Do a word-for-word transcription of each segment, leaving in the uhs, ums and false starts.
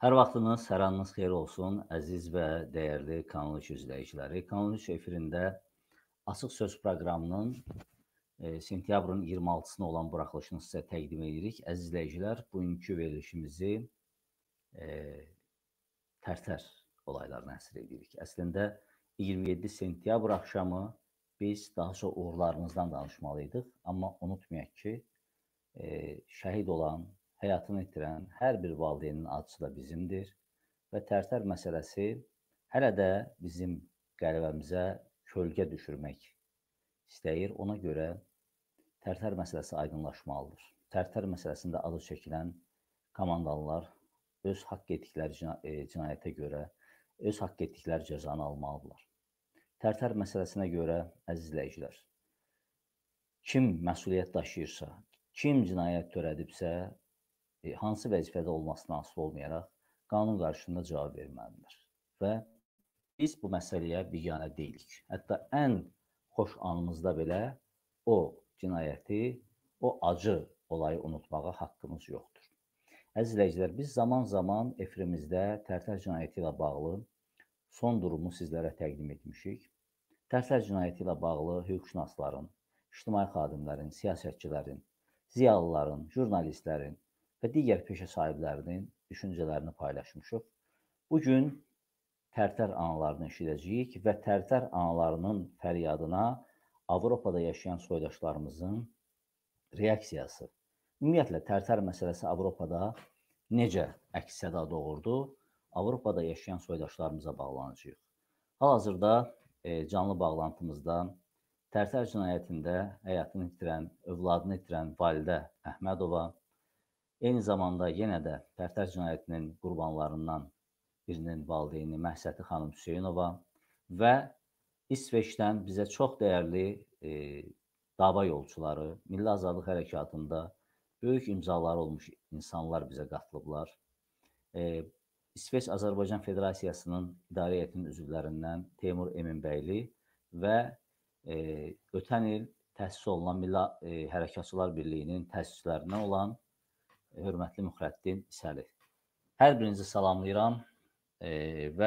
Hər vaxtınız, hər anınız xeyir olsun, əziz və dəyərli Kanal üç izləyiciləri. Kanal üç efirində Açıq Söz proqramının e, sentyabrın iyirmi altısına olan buraxılışını sizə təqdim edirik. Əziz izləyicilər, bugünkü verilişimizi e, Tərtər olaylarına həsr edirik. Əslində iyirmi yeddi sentyabr axşamı biz daha çox uğurlarımızdan danışmalıydıq. Amma unutmayaq ki, e, şəhid olan, həyatını itirən hər bir valideynin acısı da bizimdir və Tərtər məsələsi hələ də bizim qəlbəmizə kölgə düşürmək istəyir. Ona görə Tərtər məsələsi aydınlaşmalıdır. Tərtər məsələsində adı çəkilən komandalılar öz haqq etdikləri cinayətə görə öz haqq etdikləri cəzanı almalıdırlar. Tərtər məsələsinə görə, əziz izləyicilər, kim məsuliyyət daşıyırsa, kim cinayət törədibsə, hansı vəzifədə olmasına asılı olmayaraq qanun qarşısında cavab verməlidir. Və biz bu məsələyə biganə deyilik. Hətta ən xoş anımızda belə o cinayəti, o acı olayı unutmağa haqqımız yoxdur. Əziz izləyicilər, biz zaman-zaman efirimizdə Tərtər cinayəti ilə bağlı son durumu sizlərə təqdim etmişik. Tərtər cinayəti ilə bağlı hüquqşünasların, ictimai xadimlərin, siyasətçilərin, ziyalıların, jurnalistlərin və digər peşə sahiblərinin düşüncələrini paylaşmışıq. Bugün Tərtər analarını eşidəcəyik və Tərtər analarının fəryadına Avropada yaşayan soydaşlarımızın reaksiyası, ümumiyyətlə Tərtər məsələsi Avropada necə əks-səda doğurdu, Avropada yaşayan soydaşlarımıza bağlanacağıq. Hal-hazırda e, canlı bağlantımızda Tərtər cinayətində həyatını itirən, övladını itirən Validə Əhmədova, eyni zamanda yenə də Tərtər cinayətinin qurbanlarından birinin valideyni Məhsəti xanım Hüseynova və İsveçdən bizə çox dəyərli e, dava yolçuları, Milli Azadlıq Hərəkatında böyük imzaları olmuş insanlar bizə qatılıblar. E, İsveç Azərbaycan Federasiyasının idarə heyətinin üzvlərindən Teymur Eminbəyli və e, ötən il təsis olunan Milli e, Hərəkatçılar Birliyinin təsisçilərindən olan hörmətli Müxrəddin İsəli. Hər birinizi salamlayıram e, və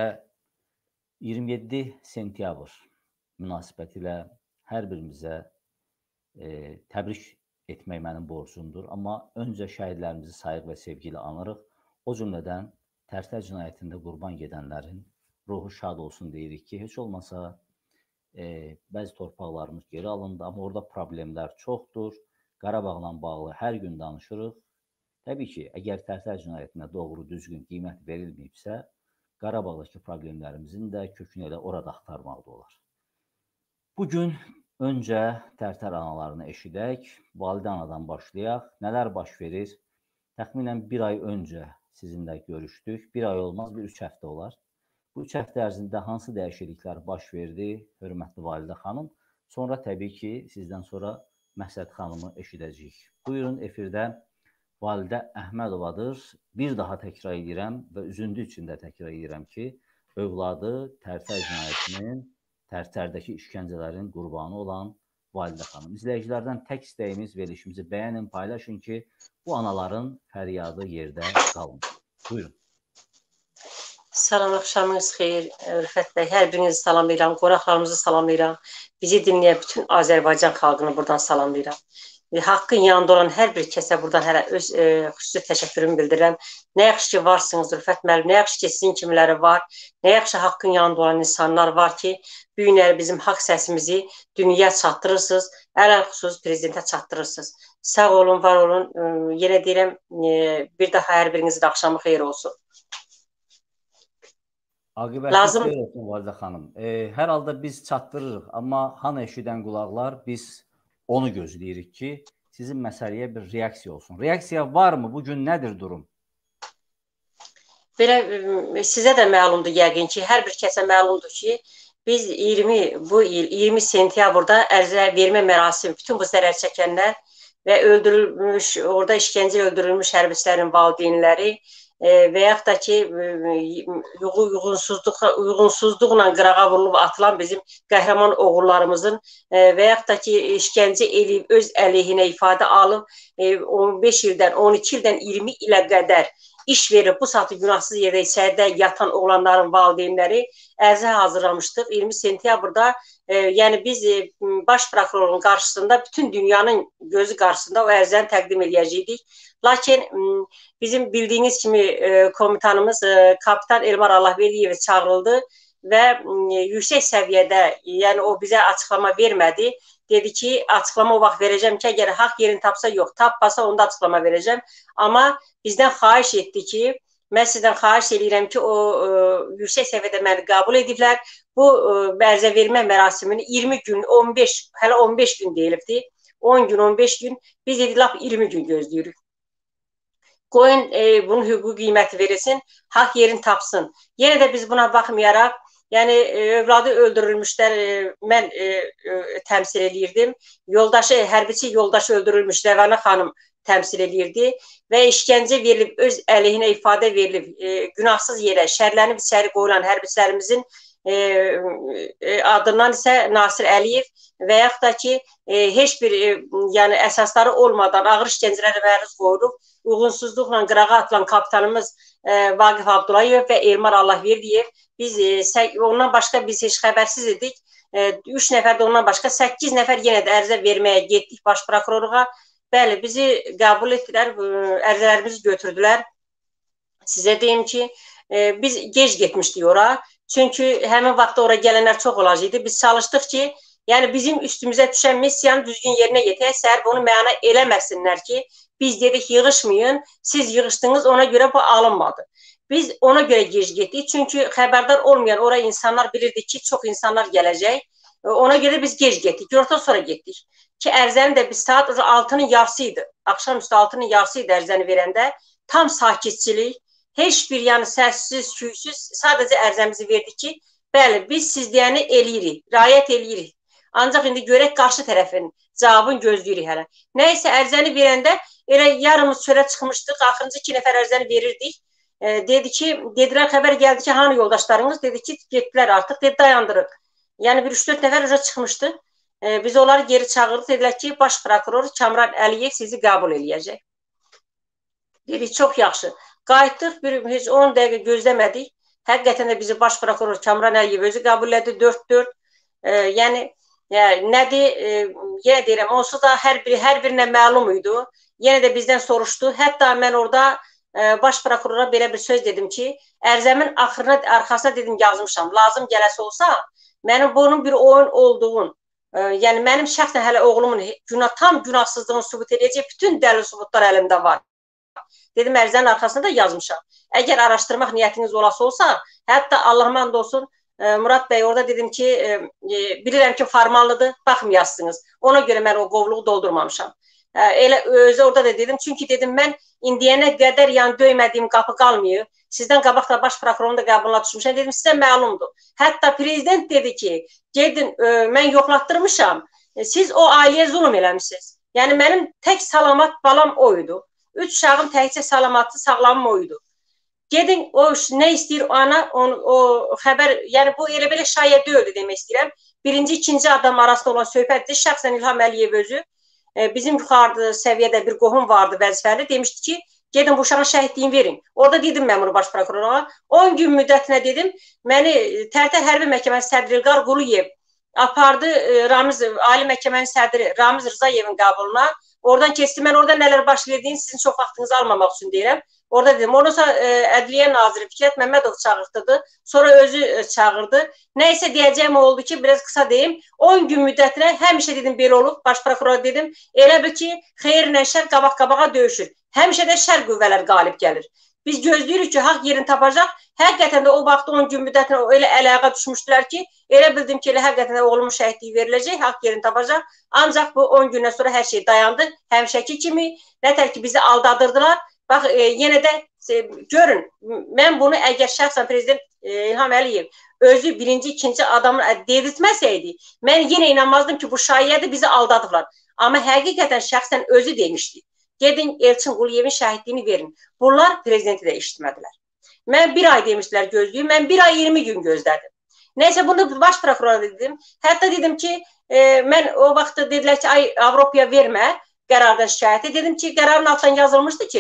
iyirmi yeddi sentyabr münasibətilə hər birimizə e, təbrik etmək mənim borcumdur. Amma öncə şəhidlərimizi sayıq və sevgi ilə anırıq. O cümlədən Tərtər cinayətində qurban gedənlərin ruhu şad olsun deyirik ki, heç olmasa e, bəzi torpaqlarımız geri alındı, amma orada problemlər çoxdur. Qarabağla bağlı hər gün danışırıq. Təbii ki, əgər Tərtər cinayətinə doğru düzgün qiymət verilməyibsə, Qarabağdakı problemlərimizin də kökünü elə orada axtarmaq olar. Bugün öncə Tərtər analarını eşidək, validə anadan başlayaq. Nələr baş verir? Təxminən bir ay öncə sizinlə görüşdük. Bir ay olmaz, bir üç həftə olar. Bu üç həftə ərzində hansı dəyişikliklər baş verdi, hörmətli Validə xanım? Sonra təbii ki, sizdən sonra Məhsət xanımı eşidəcəyik. Buyurun, efirdə Validə Əhmədovadır. Bir daha təkrar edirəm və üzüntü içində təkrar edirəm ki, övladı Tərtər cinayətinin, Tərtərdəki işgəncələrin qurbanı olan Validə xanım. İzləyicilərdən tək istəyimiz verilişimizi bəyənin, paylaşın ki, bu anaların fəryadı yerdə qalın. Buyurun. Salam, axşamınız xeyir, Rüfət bəy. Hər birinizi salamlayıram, qonaqlarımızı salamlayıram. Bizi dinləyən bütün Azərbaycan xalqını buradan salamlayıram. Haqqın yanında olan hər bir kəsə buradan hələ öz e, xüsusi təşəkkürümü bildirirəm. Nə yaxşı ki varsınız Rüfət müəllim, nə yaxşı ki sizin kimiləri var, nə yaxşı haqqın yanında olan insanlar var ki, bu günləri bizim haqq səsimizi dünyaya çatdırırsınız, ələn xüsus prezidentə çatdırırsınız. Sağ olun, var olun. E, yenə deyirəm, e, bir daha hər birinizin axşamı xeyir olsun. Aqibətli xeyir olsun Validə xanım. E, hər halda biz çatdırırıq, amma hanı eşidən qulaqlar biz onu gözləyirik ki, sizin məsələyə bir reaksiya olsun. Reaksiya varmı? Bugün nədir durum? Belə sizə də məlumdur yəqin ki, hər bir kəsə məlumdur ki, biz iyirmi bu il iyirmi sentyabrda ərizə vermə mərasimi bütün bu zərər çəkənlər və öldürülmüş, orada işgəncə öldürülmüş hərbçilərin valideynləri və yaxud da ki, uyğunsuzluqla, uyğunsuzluqla qırağa vurulub atılan bizim qəhrəman oğullarımızın və yaxud da ki, işgəncə eləyib, öz əleyhinə ifadə alıb on beş ildən, on iki ildən iyirmi ilə qədər iş verib bu saatı günahsız yerdə içəridə yatan oğlanların valideynləri ərizə hazırlamışdıq. iyirmi sentyabrda e, yəni biz e, baş prokurorun qarşısında bütün dünyanın gözü qarşısında o ərizəni təqdim edəcəydik. Lakin bizim bildiyiniz kimi e, komutanımız e, kapitan Elmar Allahverdiyev çağırıldı və e, yüksək səviyyədə, yəni o bizə açıqlama vermədi. Dedi ki, açıqlama o vaxt verəcəm ki, əgər haqq yerini tapsa yox, tapmasa onda açıqlama verəcəm. Amma bizdən xahiş etdi ki, mən sizdən xahiş edirəm ki, o e, yüksək səviyyədə məni qəbul ediblər. Bu e, ərizə vermə mərasimini iyirmi gün, on beş, hələ on beş gün deyilibdi. on gün, on beş gün, biz dedik, lap iyirmi gün gözləyirik. Qoyun e, bunun hüquqi qiyməti verilsin, haqq yerini tapsın. Yenə də biz buna baxmayaraq, yəni övladı öldürülmüşlər, e, mən e, e, təmsil edirdim. Yoldaşı, hərbiçi yoldaşı öldürülmüş Rəvana xanım təmsil edirdi və işgəncə verilib, öz əleyhinə ifadə verilib, e, günahsız yerə şərlənib içəri qoyulan hərbiçilərimizin e, e, adından isə Nasir Əliyev və yaxud da ki, e, heç bir e, yəni əsasları olmadan ağır işgəncələrə məruz qoyulub, uyğunsuzluqla qırağa atılan kapitanımız e, Vaqif Abdullayev və Elmar Allahverdiyev, biz e, ondan başqa biz heç xəbərsiz idik. E, üç nəfər də ondan başqa, səkkiz nəfər yenə də ərizə verməyə getdik baş prokurorluğa. Bəli, bizi qəbul etdilər, ərizələrimizi götürdülər. Sizə deyim ki, e, biz gec getmişdik ora. Çünki həmin vaxtda ora gələnlər çox olacaqdı. Biz çalışdıq ki, yəni bizim üstümüzə düşən missiyanı düzgün yerinə yetirək, səhər bunu məna eləməsinlər ki, biz dedik yığışmayın, siz yığışdınız, ona görə bu alınmadı. Biz ona görə gec getdik, çünki xəbərdar olmayan ora insanlar bilirdi ki, çox insanlar gələcək. Ona görə biz gec getdik, günortadan sonra getdik. Ki ərizəni də biz saat altının yarısı idi, axşamüstü altının yarısı idi ərizəni verəndə, tam sakitçilik, heç bir yəni səssiz, küysüz, sadəcə ərizəmizi verdik ki, bəli, biz siz deyəni eləyirik, riayət eləyirik. Ancaq indi görək qarşı tərəfin cavabını gözləyirik hələ. Nəysə ərizəni verəndə elə yarımız çölə çıxmışdıq, axırıncı iki nəfər ərizəni verirdik. E, dedi ki, dedilər, xəbər gəldi ki, hanı yoldaşlarınız? Dedi ki, getdilər artıq, dedi, dayandırıq. Yəni bir üç dörd nəfər üzrə çıxmışdı. E, biz onları geri çağırdık, dedilər ki, baş prokuror Kamran Əliyev sizi qəbul eləyəcək. Dedik, çox yaxşı. Qayıtdıq, bir, heç on dəqiqə gözləmədik. Həqiqətən də bizi baş prokuror Kamran Əliyev özü qəbul elədi, dörd dörd. E, yəni, yəni nədir, e, yenə deyirəm, onsuz da hər, biri, hər birinə məlum idi. Yenə də bizdən soruşdu. Hətta mən orada e, baş prokurora belə bir söz dedim ki, ərizəmin axırına, arxasına dedim yazmışam. Lazım gələsi olsa, mənim bunun bir oyun olduğun, e, yəni mənim şəxsən hələ oğlumun günah, tam günahsızlığını sübut edəcək bütün dəlil sübutlar əlimdə var. Dedim, ərizənin arxasında da yazmışam. Əgər araşdırmaq niyyətiniz olası olsa, hətta Allahıma and olsun, e, Murad bəy orada dedim ki, e, e, bilirəm ki, formallıdır, baxmayasınız. Ona görə mən o qovluğu doldurmamışam. E, elə özü orada da dedim, çünki dedim, mən indiyənə qədər yəni döymədiyim qapı qalmıyor. Sizdən qabaqda baş prokurorun da qəbuluna düşmüşəm. Dedim, sizə məlumdur. Hətta prezident dedi ki, gedin, e, mən yoxlatdırmışam, e, siz o ailəyə zulm eləmişsiniz. Yəni, mənim tək salamat balam oydu. Üç uşağım təkcə salamatlı, sağlamım oydu. Gedin, o nə istəyir ana, o, o xəbər, yəni bu elə belə şayə deyildi demək istəyirəm. Birinci, ikinci adam arasında olan söhbətdir. Şəxsən İlham Əliyev özü, e, bizim yuxarıda səviyyədə bir qohum vardı vəzifəli, demişdi ki, gedin bu uşağın şəhidliyini verin. Orada dedim mən bunu baş prokurora. on gün müddətinə dedim, məni Tərtər Hərbi Məhkəmənin sədri İlqar Quliyev apardı e, Ramiz, Ali Məhkəmənin sədri Ramiz Rızayevin qəbuluna. Oradan keçdi. Mən orada nələr baş verdiyini sizin çox vaxtınızı almamaq üçün deyirəm. Orada dedim. Ondan sonra e, Ədliyyə Naziri Fikrət Məmmədov çağırtdı. Sonra özü e, çağırdı. Nəysə deyəcəyim oldu ki, biraz qısa deyim. on gün müddətinə həmişə dedim belə olub. Baş prokurora dedim. Elə bir ki, xeyirlə şər qabaq-qabağa döyüşür. Həmişə də şər qüvvələr qalib gəlir. Biz gözləyirik ki, haqq yerini tapacaq. Həqiqətən də o vaxt on gün müddətinə elə əl-ayağa düşmüşdülər ki, elə bildim ki, elə həqiqətən də oğlumun şəhidliyi veriləcək, haqq yerini tapacaq. Ancaq bu on gündən sonra hər şey dayandı. Həmişəki kimi, nətər ki, bizi aldadırdılar. Bax, e, yenə də e, görün, mən bunu əgər şəxsən prezident e, İlham Əliyev özü birinci, ikinci adamı dedirtməsəydi, mən yenə inanmazdım ki, bu şayiədir, bizi aldadıblar. Amma həqiqətən şəxsən özü demişdi. Gedin Elçin Quliyevin şəhidliyini verin. Bunlar prezidenti də eşitmədilər. Mən bir ay demişdilər gözləyim, mən bir ay iyirmi gün gözlədim. Nəysə bunu baş prokurora dedim. Hətta dedim ki, e, mən o vaxtda dedilər ki, ay Avropaya vermə qərardan şikayəti. Dedim ki, qərarın altından yazılmışdı ki,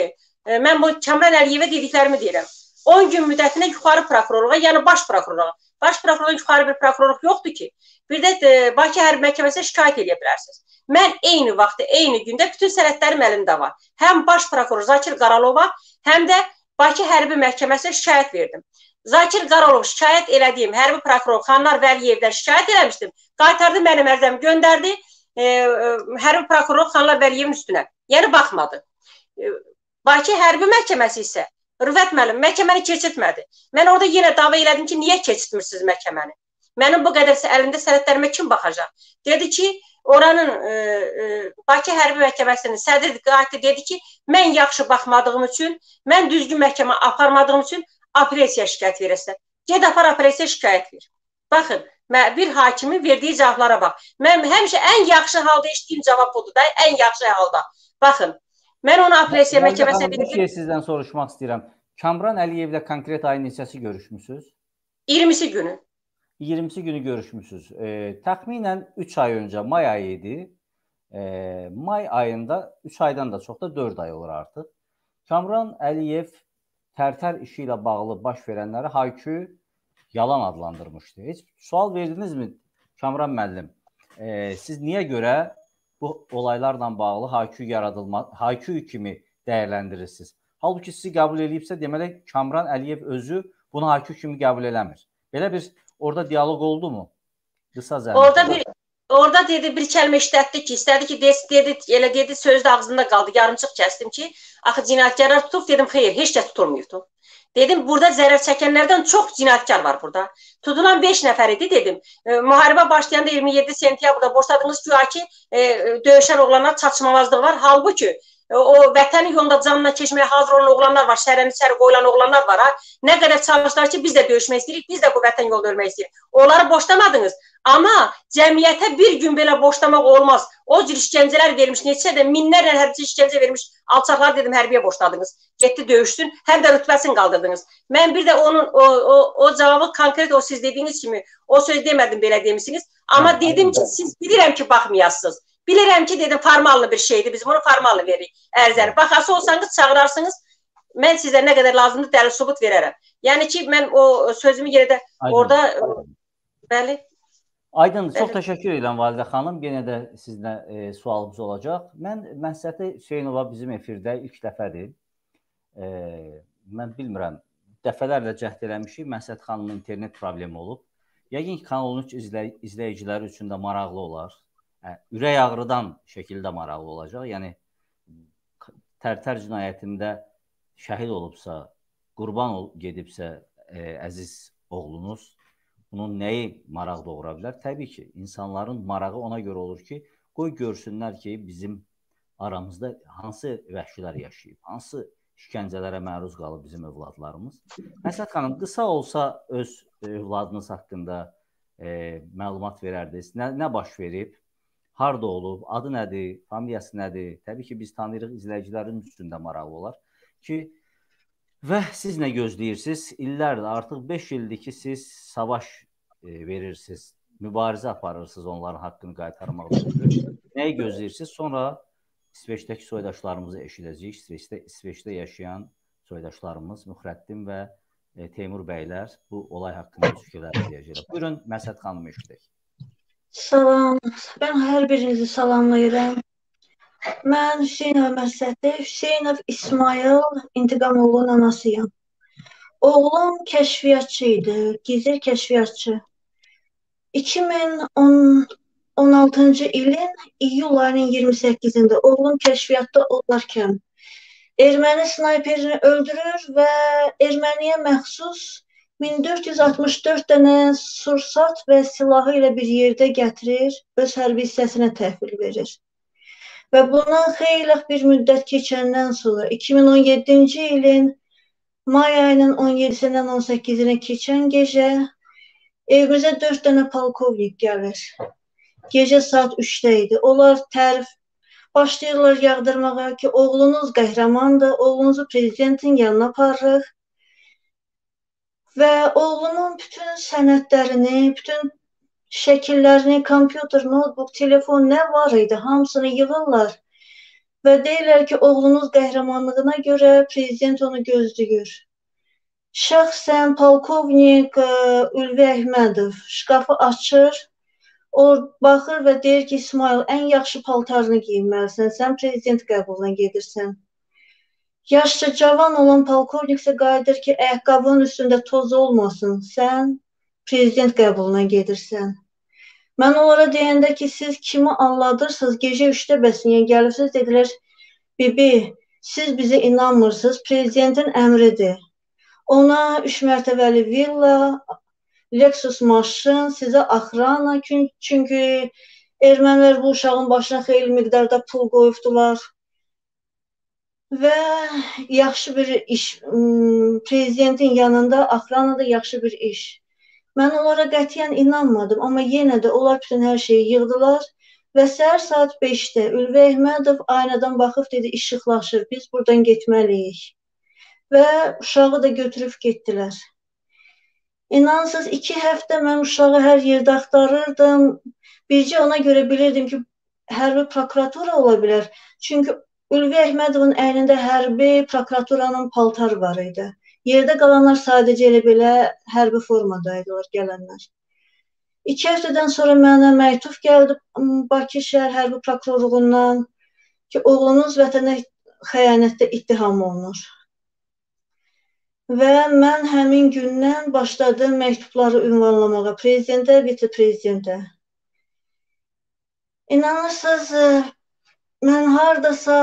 e, mən bu Kamran Əliyevə dediklərimi deyirəm. on gün müddətinə yuxarı prokurorluğa, yəni baş prokurorluğa. Baş prokurorluğa yuxarı bir prokurorluq yoxdur ki. Bir də e, Bakı Hərbi Məhkəməsinə şikayət edə bilərsiniz. Mən eyni vaxtda, eyni gündə bütün sənədlərim əlimdə var. Həm baş prokuror Zakir Qaralova, həm də Bakı Hərbi Məhkəməsinə şikayət verdim. Zakir Qaralov şikayət elədiyim hərbi prokuror Xanlar Vəliyevdən şikayət eləmişdim. Qaytardı mənim ərzəmi, göndərdi e, e, hərbi prokuror Xanlar Vəliyevin üstünə. Yəni baxmadı. E, Bakı Hərbi Məhkəməsi isə Rüvət müəllim məhkəməni keçirtmədi. Mən orada yenə dava elədim ki, niyə keçirtmirsiniz məhkəməni? Mənim bu qədər əlində sənədlərimə kim baxacaq? Dedi ki, oranın e, e, Bakı Hərbi Məhkəməsinin sədri qati dedi ki, mən yaxşı baxmadığım üçün, mən düzgün məhkəmə aparmadığım üçün apellyasiya şikayət verəsən. Ged apar apellyasiya şikayət ver. Baxın, bir hakimin verdiyi cavablara bax. Mən həmişə ən yaxşı halda eşitdiyim cavab budur da, ən yaxşı halda. Baxın, mən onu apellyasiya məhkəməsinə verdim. Bir şey sizdən soruşmaq istəyirəm. Kamran Əliyevlə konkret ayın neçəsi görüşmüsünüz? iyirmisi günü. iyirmisi günü görüşmüsünüz. E, təxminən üç ay öncə, may ayı idi. E, may ayında, üç aydan da çox da dörd ay olur artıq. Kamran Əliyev Tərtər işi ilə bağlı baş verənləri haykü yalan adlandırmışdı. Heç sual verdinizmi Kamran müəllim? E, siz niyə görə bu olaylarla bağlı haykü yaradılma, haykü kimi dəyərləndirirsiniz? Halbuki sizi qəbul edibsə, deməli Kamran Əliyev özü bunu haykü kimi qəbul eləmir. Belə bir orada diyaloq oldu mu? Qısa zəhmət. Orada bir orada dedi bir kəlmə işlətdi ki, istədi ki, dedi, elə dedi, söz də ağzında qaldı. Yarımçıq kəsdim ki, axı cinayətkarlar tutub, dedim, xeyr, heç kəs tutulmuyubdu. Dedim, burada zərər çəkənlərdən çox cinayətkar var burada. Tutulan beş nəfər idi, dedim. E, müharibə başlayanda iyirmi yeddi sentyabrda boşladığınız güya ki, e, döyüşən oğlanlar çatışmamazlığı var. Halbuki o vətənin yolunda canına keçməyə hazır olan oğlanlar var, şərəni içəri qoyulan oğlanlar var. Ha? Nə qədər çalışdılar ki, biz də döyüşmək istəyirik, biz də bu vətən yolda ölmək istəyirik. Onları boşlamadınız. Amma cəmiyyətə bir gün belə boşlamaq olmaz. O cür işgəncələr vermiş, neçə də minlərlə hərbiçi işgəncə vermiş alçaqlar dedim, hərbiyə boşladınız. Getdi döyüşsün, həm də rütbəsini qaldırdınız. Mən bir də onun o, o, o cavabı konkret o siz dediyiniz kimi o söz demədim belə demişsiniz. Amma dedim ki, siz bilirəm ki, baxmayasınız. Bilirəm ki, dedim, formallı bir şeydir. Biz bunu formallı veririk. Ərzəni. Baxası olsanız, çağırarsınız. Mən sizə nə qədər lazımdır, dəlil subut verərəm. Yəni ki, mən o sözümü yerdə orada... Bəli. Aydın, çox təşəkkür edirəm Validə xanım. Yenə də sizlə e, sualımız olacaq. Mən Məhsəti Hüseynova bizim efirdə ilk dəfədir. E, mən bilmirəm, dəfələrlə cəhd eləmişik. Məhsət xanımın internet problemi olub. Yəqin ki, Kanal on üç izləy izləyiciləri üçün də maraqlı olar. Ürək ağrıdan şəkildə maraqlı olacaq. Yəni, Tərtər cinayətində şəhid olubsa, qurban gedibsə e, əziz oğlunuz, bunun nəyi maraq doğura bilər? Təbii ki, insanların marağı ona görə olur ki, qoy görsünlər ki, bizim aramızda hansı vəhşilər yaşayıb, hansı işgəncələrə məruz qalıb bizim övladlarımız. Məsələn xanım, qısa olsa öz övladınız haqqında e, məlumat verərdiniz. Nə, nə baş verib? Harda olub, adı nədir, familiyası nədir? Təbii ki, biz tanıyırıq, izləyicilərin üstündə maraqlı olar ki, və siz nə gözləyirsiniz? İllərdir, artıq beş ildir ki, siz savaş e, verirsiniz, mübarizə aparırsınız onların haqqını qaytarmaq üçün. Nəyi gözləyirsiniz? Sonra İsveçdəki soydaşlarımızı eşidəcəyik. İsveçdə, İsveçdə yaşayan soydaşlarımız Müxrəddin və e, Teymur bəylər bu olay haqqında fikirlər deyəcəklər. Buyurun, Məsəd xanım eşidək. Salam, mən hər birinizi salamlayıram. Mən Hüseynov Məsədi, Hüseynov İsmail İntiqamoğlu'nun anasıyam. Oğlum kəşfiyyatçı idi, gizli kəşfiyyatçı. iki min on altıncı ilin iyul ayının iyirmi səkkizində oğlum kəşfiyyatda olarkən erməni snayperini öldürür və erməniyə məxsus min dörd yüz altmış dörd dənə sursat və silahı ilə bir yerdə gətirir, öz hərbi hissəsinə təhvil verir. Və bundan xeyli bir müddət keçəndən sonra iki min on yeddinci ilin may ayının on yedisindən on səkkizinə keçən gecə evimizə dörd dənə polkovnik gəlir. Gecə saat üçdə idi. Onlar tərif başlayırlar yağdırmağa ki, oğlunuz qəhrəmandır, oğlunuzu prezidentin yanına aparırıq. Və oğlumun bütün sənədlərini, bütün şəkillərini, kompüter, notebook, telefon nə var idi, hamısını yığırlar. və deyirlər ki, oğlunuz qəhrəmanlığına görə prezident onu gözləyir. Şəxsən polkovnik Ülvi Əhmədov şkafı açır, o baxır və deyir ki, İsmail, ən yaxşı paltarını giyinməlisən, sən prezident qəbuluna gedirsən. Yaşca cavan olan polkovnik isə qayıdır ki, ayaqqabının üstündə toz olmasın, sən prezident qəbuluna gedirsən. Mən onlara deyəndə ki, siz kimi anladırsınız, gecə üçdə bəsinə gəlirsiniz, dedilər, bibi, siz bizə inanmırsınız, prezidentin əmridir. Ona üç mərtəbəli villa, Lexus maşın, sizə axrana, çünki ermənilər bu uşağın başına xeyli miqdarda pul qoyubdular. Və yaxşı bir iş, prezidentin yanında axrana da yaxşı bir iş. Mən onlara qətiyyən inanmadım, amma yenə də onlar bütün hər şeyi yığdılar və səhər saat beşdə Ülvi Əhmədov aynadan baxıb dedi, işıqlaşır, biz buradan getməliyik. Və uşağı da götürüb getdilər. İnansız, iki həftə mən uşağı hər yerdə axtarırdım. Bircə ona görə bilirdim ki, hərbi prokuratura ola bilər. Çünki Ülvi Əhmədovun əynində hərbi prokuraturanın paltarı var idi. Yerdə qalanlar sadəcə elə belə hərbi formadaydılar gələnlər. İki həftədən sonra mənə məktub gəldi Bakı şəhər hərbi prokurorluğundan ki, oğlunuz vətənə xəyanətdə ittiham olunur. Və mən həmin gündən başladım məktubları ünvanlamağa, prezidentə, vitse-prezidentə. İnanırsınız, mən haradasa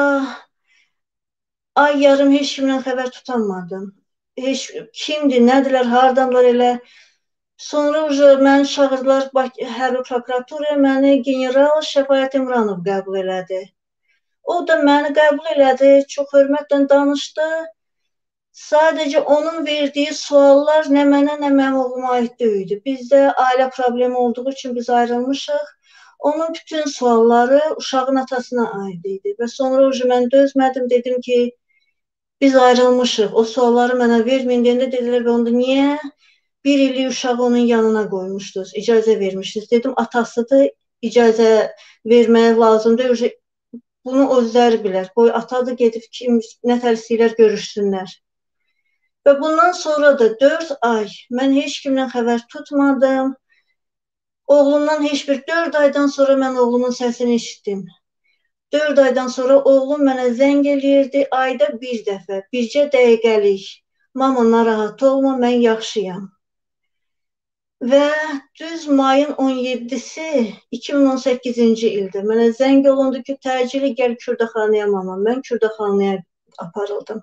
ay yarım heç kimdən xəbər tutanmadım. Heç kimdir, nədirlər, hardanlar elə. Sonra məni çağırdılar hərbi prokuraturaya, məni general Şəfayət İmranov qəbul elədi. O da məni qəbul elədi, çox hörmətlə danışdı. Sadəcə onun verdiyi suallar nə mənə, nə mənim oğluma aid deyildi. Bizdə ailə problemi olduğu üçün biz ayrılmışıq. Onun bütün sualları uşağın atasına aid idi. Və sonra mən dözmədim, dedim ki, biz ayrılmışıq, o sualları mənə verməyin, deyəndə dedilər və onda niyə bir illik uşağı onun yanına qoymuşdunuz, icazə vermişdiniz. Dedim, atasıdır, icazə verməyə lazımdır, bunu özləri bilər, qoy atadır, gedib kim, nə tərsiyyələr görüşsünlər. Və bundan sonra da dörd ay mən heç kimdən xəbər tutmadım, oğlumdan heç bir dörd aydan sonra mən oğlumun səsini eşitdim. Dörd aydan sonra oğlum mənə zəng eləyirdi, ayda bir dəfə, bircə dəqiqəlik. Mama, narahat olma, mən yaxşıyam. Və düz mayın on yeddisi iki min on səkkizinci ildə mənə zəng olundu ki, təcili gəl Kürdaxanaya mama. Mən Kürdaxanaya aparıldım.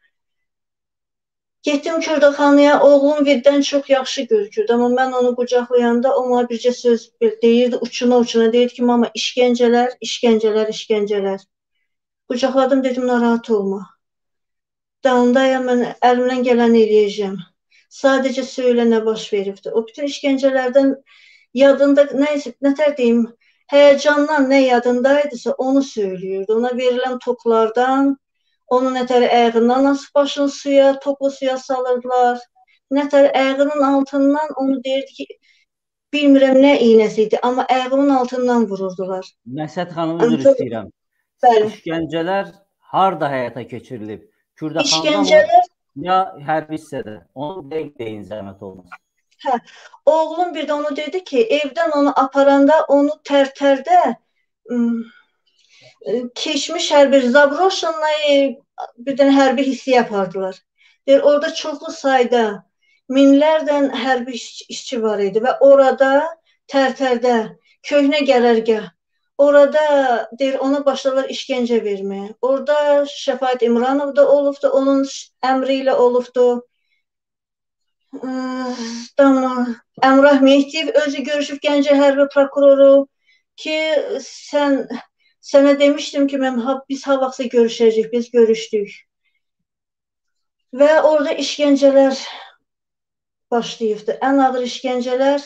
Getdim Kürdaxanaya, oğlum viddən çox yaxşı görükürdü, amma mən onu qucaqlayanda o mənə bircə söz deyirdi, uçuna uçuna, deyirdi ki, mama, işgəncələr, işgəncələr, işgəncələr. Qucaqladım, dedim, narahat olma. Dağındayam, mən əlimdən gələn eləyəcəm. Sadəcə söylə nə baş veribdir. O bütün işgəncələrdən yadında, nətər deyim, həyəcandan nə yadındaydısa onu söylüyordu. Ona verilən toklardan, onun nətər ayağından asıb başını suya, toplu suya salırdılar. Nətər ayağının altından onu deyirdi ki, bilmirəm nə iynəsi idi, amma ayağımın altından vururdular. Məsəd xanım, üzr istəyirəm. İşgəncələr harada həyata keçirilib? Kürdəxanda mı, ya hərbi hissədə? Onu deyək deyin, zəhmət olmaz. Hə, oğlum bir də onu dedi ki, evdən onu aparanda onu tər-tərdə keçmiş hərbi Zabroşinla bir dənə hərbi hissi yapardılar. Deyir, orada çoxlu sayda minlərdən hərbi işçi var idi və orada tər-tərdə köhnə qərargah, orada deyir, ona başladılar işgəncə verməyə. Orada Şəfayət İmranov da olubdu, onun əmri ilə olubdu. Əmrah Mehdiyev özü görüşüb Gəncə hərbi prokuroru ki, sən Sənə demişdim ki, mən, biz ha vaxtsa görüşəcək, biz görüşdük. Və orada işgəncələr başlayıbdı. Ən ağır işgəncələr.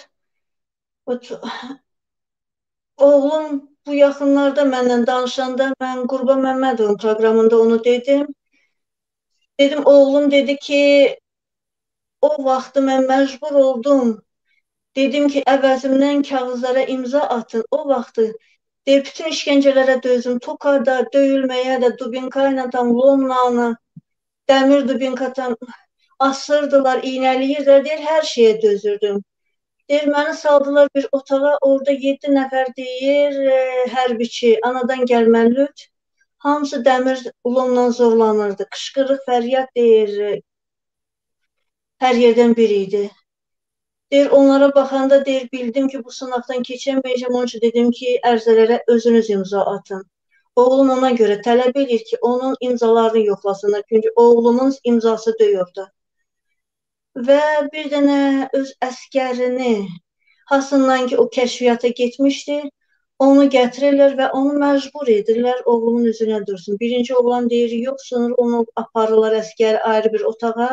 Oğlum bu yaxınlarda mənlə danışanda, mən Qurban Məmmədovun proqramında onu dedim. Dedim, oğlum dedi ki, o vaxtı mən məcbur oldum. Dedim ki, əvəzimdən kağızlara imza atın. O vaxtı Deyir, bütün işgəncələrə dözdüm. Tokada, döyülməyə də, dubinka ilə tam lomla, dəmir dubinka tam asırdılar, iynəliyirlər. Deyir, hər şeyə dözürdüm. Deyir, məni saldılar bir otağa, orada yeddi nəfər deyir, e, hərbiçi, anadan gəlməlüt. Hamısı dəmir ulomla zorlanırdı. Qışqırıq, fəryad deyir, e, hər yerdən biri idi. Deyir, onlara baxanda deyir, bildim ki, bu sınaqdan keçəməyəcəm. Onun üçün dedim ki, ərizələrə özünüz imza atın. Oğlum ona görə tələb edir ki, onun imzalarını yoxlasınlar. Çünki oğlumun imzası döyürdü. Və bir dənə öz əskərini, hasından ki, o kəşfiyyata getmişdi, onu gətirirlər və onu məcbur edirlər oğlumun üzünə dursun. Birinci oğlan deyir, yoxsunuz, onu aparırlar əskəri ayrı bir otağa.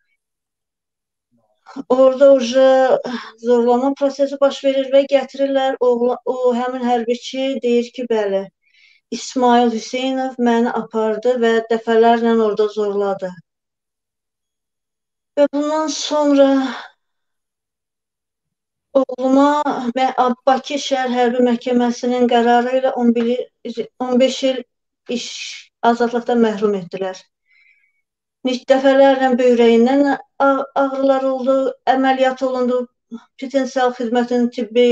Orada uca zorlama prosesi baş verir və gətirirlər. Oğlan, o həmin hərbiçi deyir ki, bəli, İsmail Hüseynov məni apardı və dəfələrlə orada zorladı. Və bundan sonra oğluma Bakı Şəhər Hərbi Məhkəməsinin qərarı ilə on beş il iş azadlıqdan məhrum etdilər. Dəfələrlə böyrəyindən ağrılar oldu, əməliyyat olundu potensial xidmətin tibbi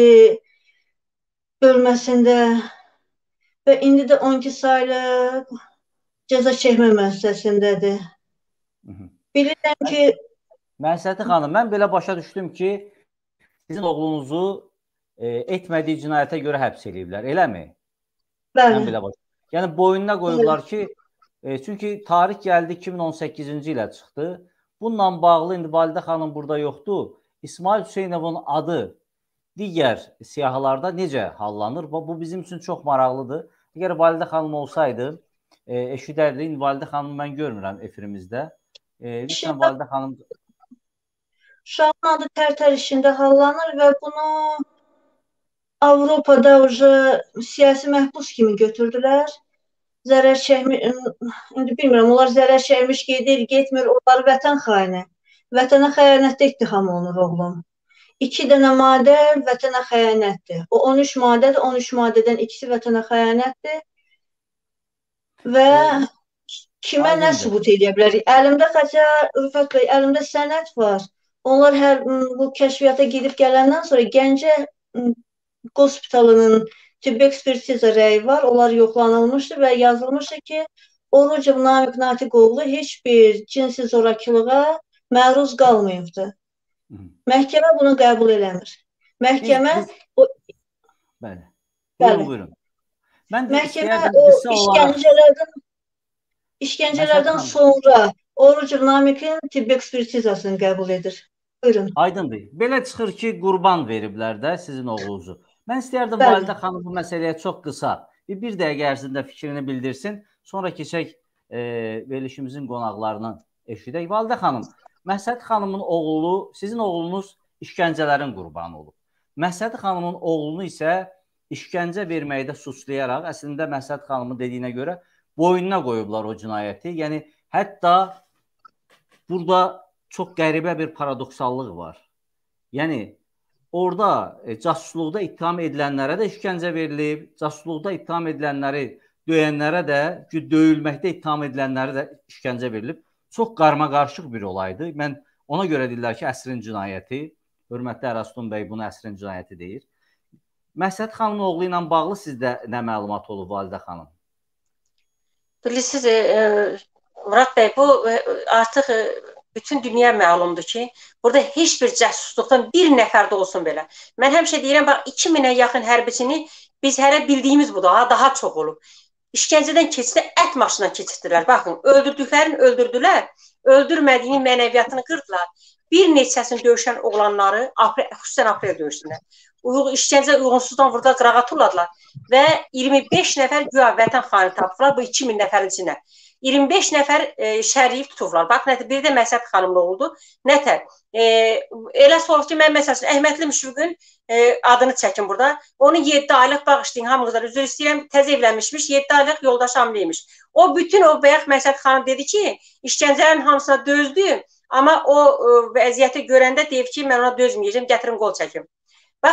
bölməsində və indi də on iki saylı cəza çəkmə müəssisəsindədir. Bilirəm ki, Məsləhəti xanım, mən belə başa düşdüm ki, sizin oğlunuzu e, etmədiyi cinayətə görə həbs ediblər, eləmi? Bəli. Mən belə başa düşdüm. Yəni boynuna qoyublar ki, e, çünki tarix gəldi iki min on səkkizinci ilə çıxdı. Bununla bağlı indi Validə xanım burada yoxdur. İsmail Hüseynovun adı digər siyahılarda necə hallanır? Bu bizim üçün çox maraqlıdır. Əgər Validə xanım olsaydı, e, eşidərdi. İndi Validə xanım mən görmürəm efirimizdə. E, lütfen Validə xanım... Uşağın adı Tərtər işində hallanır və bunu Avropada uca siyasi məhbus kimi götürdülər. Zərər çəkmiş, indi bilmirəm, onlar zərər çəkmiş gedir, getmir, onları vətən xaini. Vətənə xəyanətdə ittiham olunur oğlum. İki dənə maddə vətənə xəyanətdir. O on üç maddədir, on üç maddədən ikisi vətənə xəyanətdir. Və kimə nə sübut edə bilər? Əlimdə xəcə, Rüfət bəy, əlimdə sənət var. Onlar hər bu kəşfiyyata gedib gələndən sonra Gəncə Hospitalının tibbi ekspertiza rəyi var. Onlar yoxlanılmışdı və yazılmışdı ki, Orucov Namiq Natiqoğlu heç bir cinsi zorakılığa məruz qalmayıbdır. Məhkəmə bunu qəbul eləmir. Məhkəmə... Bəli. Buyurun, buyurun. Məhkəmə o işgəncələrdən işgəncələrdən sonra Orucov Namiqin tibbi ekspertizasını qəbul edir. Buyurun. Aydındır. Belə çıxır ki, qurban veriblər də sizin oğlunuzu. Mən istəyərdim Validə xanım bu məsələyə çox qısa bir, bir dəqiqə ərzində fikrini bildirsin. Sonra keçək e, verilişimizin qonaqlarını eşidək. Validə xanım, Məsləhət xanımın oğlu, sizin oğlunuz işgəncələrin qurbanı olub. Məsləhət xanımın oğlunu isə işgəncə verməkdə suçlayaraq, əslində Məsləhət xanımın dediyinə görə boynuna qoyublar o cinayəti. Yəni, hətta burada çox qəribə bir paradoksallıq var. Yəni, orada e, casusluqda ittiham edilənlərə də işgəncə verilib, casusluqda ittiham edilənləri döyənlərə də, döyülməkdə ittiham edilənlərə də işgəncə verilib. Çox qarmaqarışıq bir olaydı. Mən ona görə deyirlər ki, əsrin cinayəti. Hörmətli Ərastum bəy bunu əsrin cinayəti deyir. Məsləhət xanımın oğlu ilə bağlı sizdə nə məlumat olub, Validə xanım? Bilirsiniz, e, Murad bəy, bu e, artıq e, bütün dünya məlumdur ki, burada heç bir cəsusluqdan bir nəfər də olsun belə. Mən həmişə deyirəm, bax, iki minə yaxın hərbiçini biz hələ bildiyimiz bu daha, daha çox olub. İşgəncədən keçsə ət maşından keçirdilər. Baxın, öldürdüklərini öldürdülər, öldürmədiyini mənəviyyatını qırdılar. Bir neçəsini döyüşən oğlanları, xüsusən aprel döyüşdülər. İşgəncə uyğunsuzdan burada qırağa turladılar və iyirmi beş nəfər güya vətən xaini tapıblar bu iki min nəfərin içində. iyirmi beş nəfər e, şərliyib tutublar. Bax, nətər, biri də Məsləhət xanımla oldu. Nətər, e, elə sorur ki, mən məsələn, Əhmədli Müşfiqin e, adını çəkin burada. Onu yeddi aylıq bağışlayın, hamınızdan üzr istəyirəm, təzə evlənmişmiş, yeddi aylıq yoldaş hamileymiş. O bütün o bayaq Məsləhət xanım dedi ki, işgəncələrin hamısına dözdü, amma o e, vəziyyəti görəndə deyib ki, mən ona dözməyəcəm, gətirim qol çəkim. Baxın,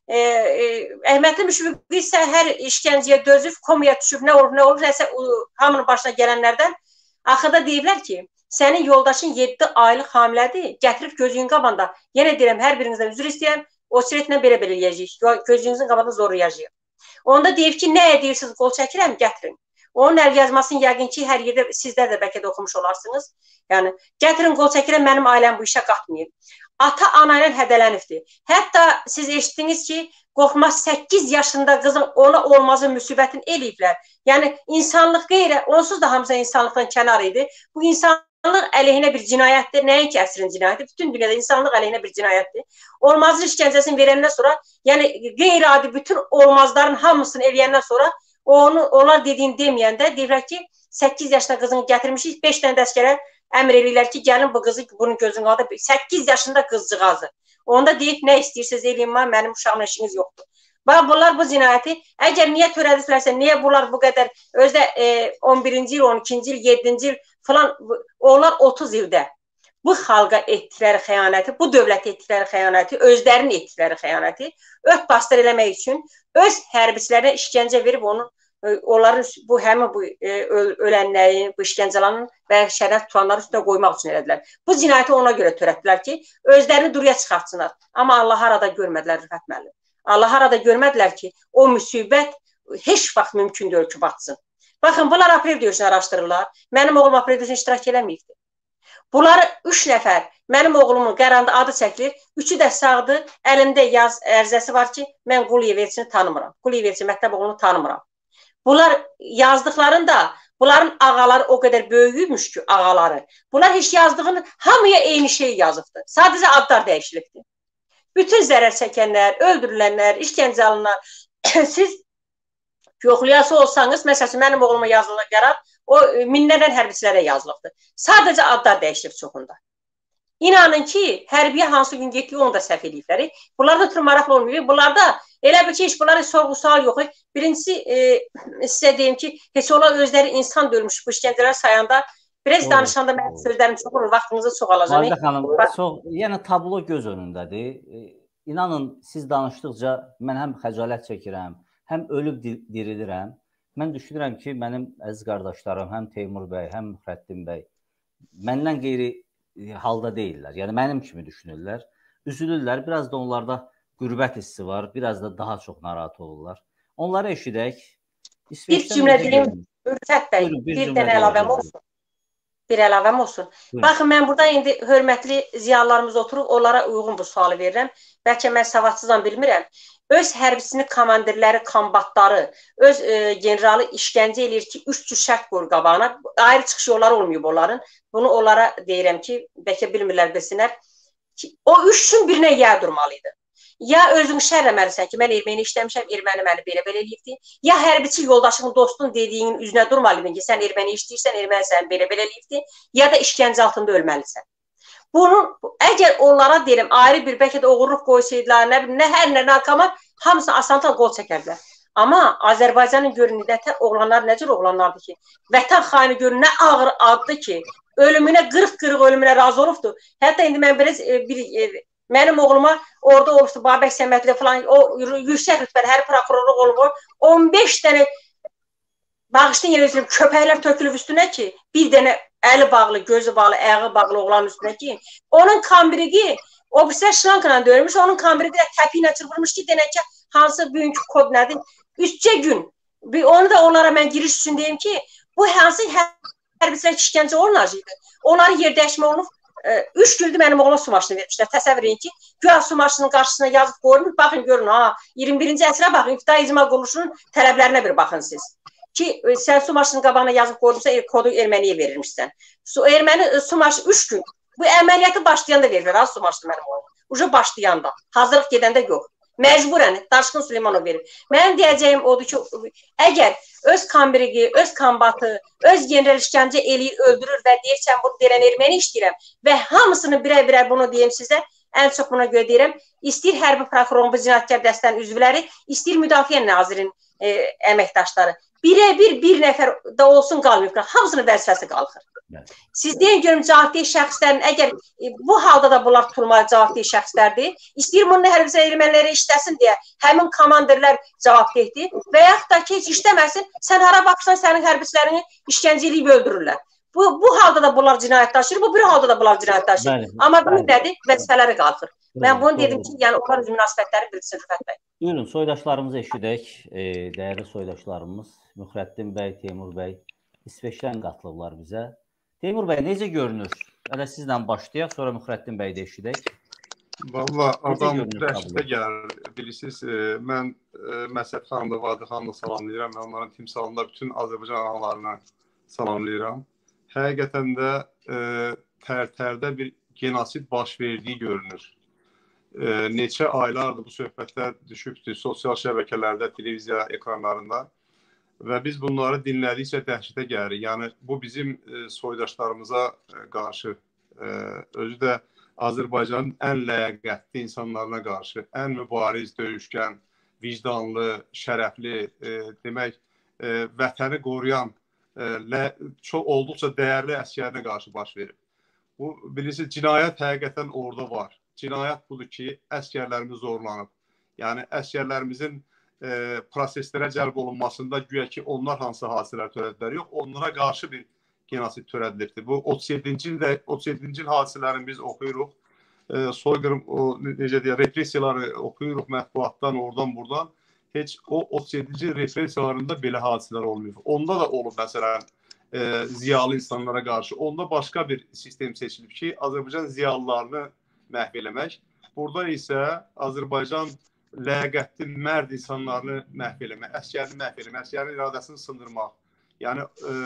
e, e, Əhmədli Müşfiq isə hər işgəncəyə dözüb, komaya düşüb, nə olur, nə olur, nəsə hamının başına gələnlərdən axırda deyiblər ki, sənin yoldaşın yeddi aylıq hamilədir, gətirib gözünün qabanda, yenə deyirəm, hər birinizdən üzr istəyirəm, o siretlə belə-belə yiyəcəyik, gözünüzün qabanda zorlayacaq. Onda deyib ki, nə edirsiniz, qol çəkirəm, gətirin. Onun əl yazmasını yəqin ki, hər yerdə sizlər də bəlkə də oxumuş olarsınız. Yəni, gətirin, qol çəkirəm, mənim ailəm bu işə qatmayıb. Ata ana ilə hədələnibdir. Hətta siz eşitdiniz ki, Qorxmaz səkkiz yaşında qızın ona olmazı müsibətin eləyiblər. Yəni, insanlıq qeyrə, onsuz da hamısı insanlıqdan kənar idi. Bu insanlıq əleyhinə bir cinayətdir. Nəyin ki, əsrin cinayəti? Bütün dünyada insanlıq əleyhinə bir cinayətdir. Olmazlı işgəncəsini verəndən sonra, yəni qeyri-adi bütün olmazların hamısını eləyəndən sonra onu, onlar dediyin deməyəndə deyirlər ki, səkkiz yaşında qızını gətirmişik, beş dənə də əskərə əmr eləyirlər ki, gəlin bu qızı bunun gözünün qaldı. səkkiz yaşında qızcığazı. Onda deyib, nə istəyirsiniz eləyin, mənim uşağımla işiniz yoxdur. Bax, bunlar bu cinayəti, əgər niyə törədirlərsə, niyə bunlar bu qədər, özdə e, on birinci il, on ikinci il, yeddinci il falan, onlar otuz ildə bu xalqa etdikləri xəyanəti, bu dövlətə etdikləri xəyanəti, özlərinin etdikləri xəyanəti ört-bastır eləmək üçün öz hərbiçilərinə işgəncə verib onun, onların bu həmin bu ölənlərin, bu işgəncələrin və şərəf tutanların üstünə qoymaq üçün elədilər. Bu cinayəti ona görə törətdilər ki, özlərini duruya çıxartsınlar. Amma Allah arada görmədilər Rüfət müəllim. Allah arada görmədilər ki, o müsibət heç vaxt mümkün deyil ki, batsın. Baxın, bunlar aprel döyüşünü araşdırırlar. Mənim oğlum aprel döyüşünə iştirak eləməyibdir. Bunları üç nəfər, mənim oğlumun qərarında adı çəkilir, üçü də sağdır, əlində yaz ərzəsi var ki, mən Quliyev elçini tanımıram. Quliyev elçi məktəb oğlunu tanımıram. Bunlar yazdıqlarında, bunların ağaları o qədər böyüyübmüş ki, ağaları. Bunlar heç yazdığını hamıya eyni şey yazıbdır. Sadəcə adlar dəyişilibdir. Bütün zərər çəkənlər, öldürülənlər, işgəncə alınlar, siz yoxlayası olsanız, məsələn, mənim oğluma yazılan qərar, o minlərlə hərbiçilərə yazılıbdır. Sadəcə adlar dəyişilib çoxunda. İnanın ki, hərbiyə hansı gün getdiyi onu da səhv ediblər. Bunlarda ötürü maraqlı olmuyor. Bunlarda elə bir ki, heç bunların sorğu-sual yox. Birincisi, e, sizə deyim ki, heç onlar özləri insan dölmüş bu işgəncələr sayanda, biraz danışanda mənim sözlərim çox olur, vaxtınızı çox alacağım. Validə xanım, çox, yəni tablo göz önündədir. İnanın, siz danışdıqca mən həm xəcalət çəkirəm, həm ölüb dirilirəm. Mən düşünürəm ki, mənim əziz qardaşlarım, həm Teymur bəy, həm Müxrəddin bəy, məndən qeyri halda deyirlər. Yəni, mənim kimi düşünürlər. Üzülürlər. Biraz da onlarda qürbət hissi var. Biraz da daha çox narahat olurlar. Onları eşidək. Bir cümlə deyim, Rüfət bəy, bir dənə əlavəm olsun. Bir əlavəm olsun. Baxın, mən burada indi hörmətli ziyalılarımız oturub, onlara uyğun bu sualı verirəm. Bəlkə mən savadsızam, bilmirəm. Öz hərbisini komandirləri, kombatları, öz e, generalı işgəncə eləyir ki, üç cür şərt qoyur qabağına. Ayrı çıxış yolları olmayıb onların. Bunu onlara deyirəm ki, bəlkə bilmirlər, desinlər ki, o üç üçün birinə ya durmalıydı. Ya özün şərləməlisən ki, mən erməni işləmişəm, erməni məni belə-belə eləyibdi. Ya hərbiçi yoldaşının, dostun dediyinin üzünə durmalıydın ki, sən erməni işləyirsən, erməni səni belə-belə eləyibdi. Ya da işgəncə altında ölməlisən. Bunu, əgər onlara deyirəm, ayrı bir, bəlkə də oğurluq qoysaydılar, nə bilim, nə hər nə qalmar, hamısını asanlıqla qol çəkərdilər. Amma Azərbaycanın görün, nətər oğlanlar, necə oğlanlardır ki, vətən xaini görün, nə ağır addır ki, ölümünə, qırıq-qırıq ölümünə razı olubdur. Hətta indi mən biraz, bir, mənim oğluma orada olubdur, Babək Səmədli falan, o yüksək rütbəli, hər prokurorluq olub, on beş dənə bağışlı yerə üzülüb, köpəklər tökülüb üstünə ki, bir dənə əli bağlı, gözü bağlı, ayağı bağlı oğlanın üstünə ki, onun kambirigi, o bizə şlankla döyülmüş, onun kambirigi də təpi ilə çırpılmış ki, denək ki, hansı bugünkü kod nədir? Üçcə gün, onu da onlara mən giriş üçün deyim ki, bu hansı hərbislər işgəncə olunacaqdır. Onların yer dəyişmə olunub, üç gündür mənim oğluma su maşını vermişlər. Təsəvvür edin ki, güya su maşının qarşısına yazıb qoyulmuş, baxın, görün, ha, iyirmi birinci əsrə baxın, İbtidai İcma Quruluşunun tələblərinə bir baxın siz. Ki, sən su maşının qabağına yazıb qoyulmuşsa, kodu erməniyə verirmişsən. Su, erməni su maşını üç gün, bu əməliyyatı başlayanda verirlər, ha, su maşını mənim oğlum. Uca başlayanda, hazırlıq gedəndə yox. Məcburən, Daşqın Süleymanov verir. Mənim deyəcəyim odur ki, əgər öz kambirigi, öz kombatı, öz general işgəncə eləyir, öldürür və deyirsən, bunu deyilən erməni işləyirəm və hamısını birər-birər bunu deyim sizə, ən çox buna görə deyirəm, istəyir hərbi prokurorun bu cinayətkar dəstənin üzvləri, istəyir müdafiə nazirinin e, əməkdaşları. Birə-bir bir nəfər da olsun qalmayıb, hamısının vəzifəsi qalxır. Siz deyin görüm cavabdeh şəxslərin, əgər e, bu halda da bunlar tutulmalı cavabdeh şəxslərdir, istəyir bunun hərbi erməniləri işləsin deyə həmin komandirlər cavabdehdir və yaxud da ki, heç işləməsin, sən hara baxırsan, sənin hərbiçilərini işgəncə eləyib öldürürlər. Bu, bu halda da bunlar cinayət daşıyır, bu bir halda da bunlar cinayət daşıyır. Bəli, Amma bu nədir? Vəzifələri qalxır. Bəli, mən bunu dedim ki, yəni onlar öz münasibətləri bilsin Rüfət bəy. Buyurun, soydaşlarımızı eşidək. E, dəyərli soydaşlarımız Müxrəddin bəy, Teymur bəy İsveçdən qatılıblar bizə. Teymur bəy, necə görünür? Hələ sizlə başlayaq, sonra Müxrəddin bəy də eşidək. Valla adam dəhşətə gəlir. Bilirsiniz, e, mən e, Məsəd xanım da, Vadi xanım da salamlayıram. Mən onların timsalında bütün Azərbaycan analarına salamlayıram. Həqiqətən də e, tər-tərdə bir genosid baş verdiyi görünür. E, neçə aylardır bu söhbətlər düşübdür sosial şəbəkələrdə, televiziya ekranlarında və biz bunları dinlədikcə dəhşətə gəlirik. Yəni, bu bizim e, soydaşlarımıza e, qarşı, e, özü də Azərbaycanın ən ləyaqətli insanlarına qarşı, ən mübariz, döyüşkən, vicdanlı, şərəfli, e, demək, e, vətəni qoruyan, çox olduqca dəyərli əsgərinə qarşı baş verib. Bu, bilirsiniz, cinayət həqiqətən orada var. Cinayət budur ki, əsgərlərimiz zorlanıb. Yəni, əsgərlərimizin e, proseslərə cəlb olunmasında güya ki, onlar hansı hadisələr törədilər, yox, onlara qarşı bir genosid törədilibdir. Bu, otuz yeddinci ildə, otuz yeddinci il hadisələrini biz oxuyuruq. E, soyqırım, o, necə deyək, repressiyaları oxuyuruq mətbuatdan, oradan, buradan. Heç o otuz yeddinci repressiyalarında belə hadisələr olmuyor. Onda da olub, məsələn, e, ziyalı insanlara qarşı. Onda başqa bir sistem seçilib ki, Azərbaycan ziyalılarını məhv eləmək. Burada isə Azərbaycan ləyaqətli, mərd insanlarını məhv eləmək, əskərini məhv eləmək, əskərin iradəsini sındırmaq. Yəni, e,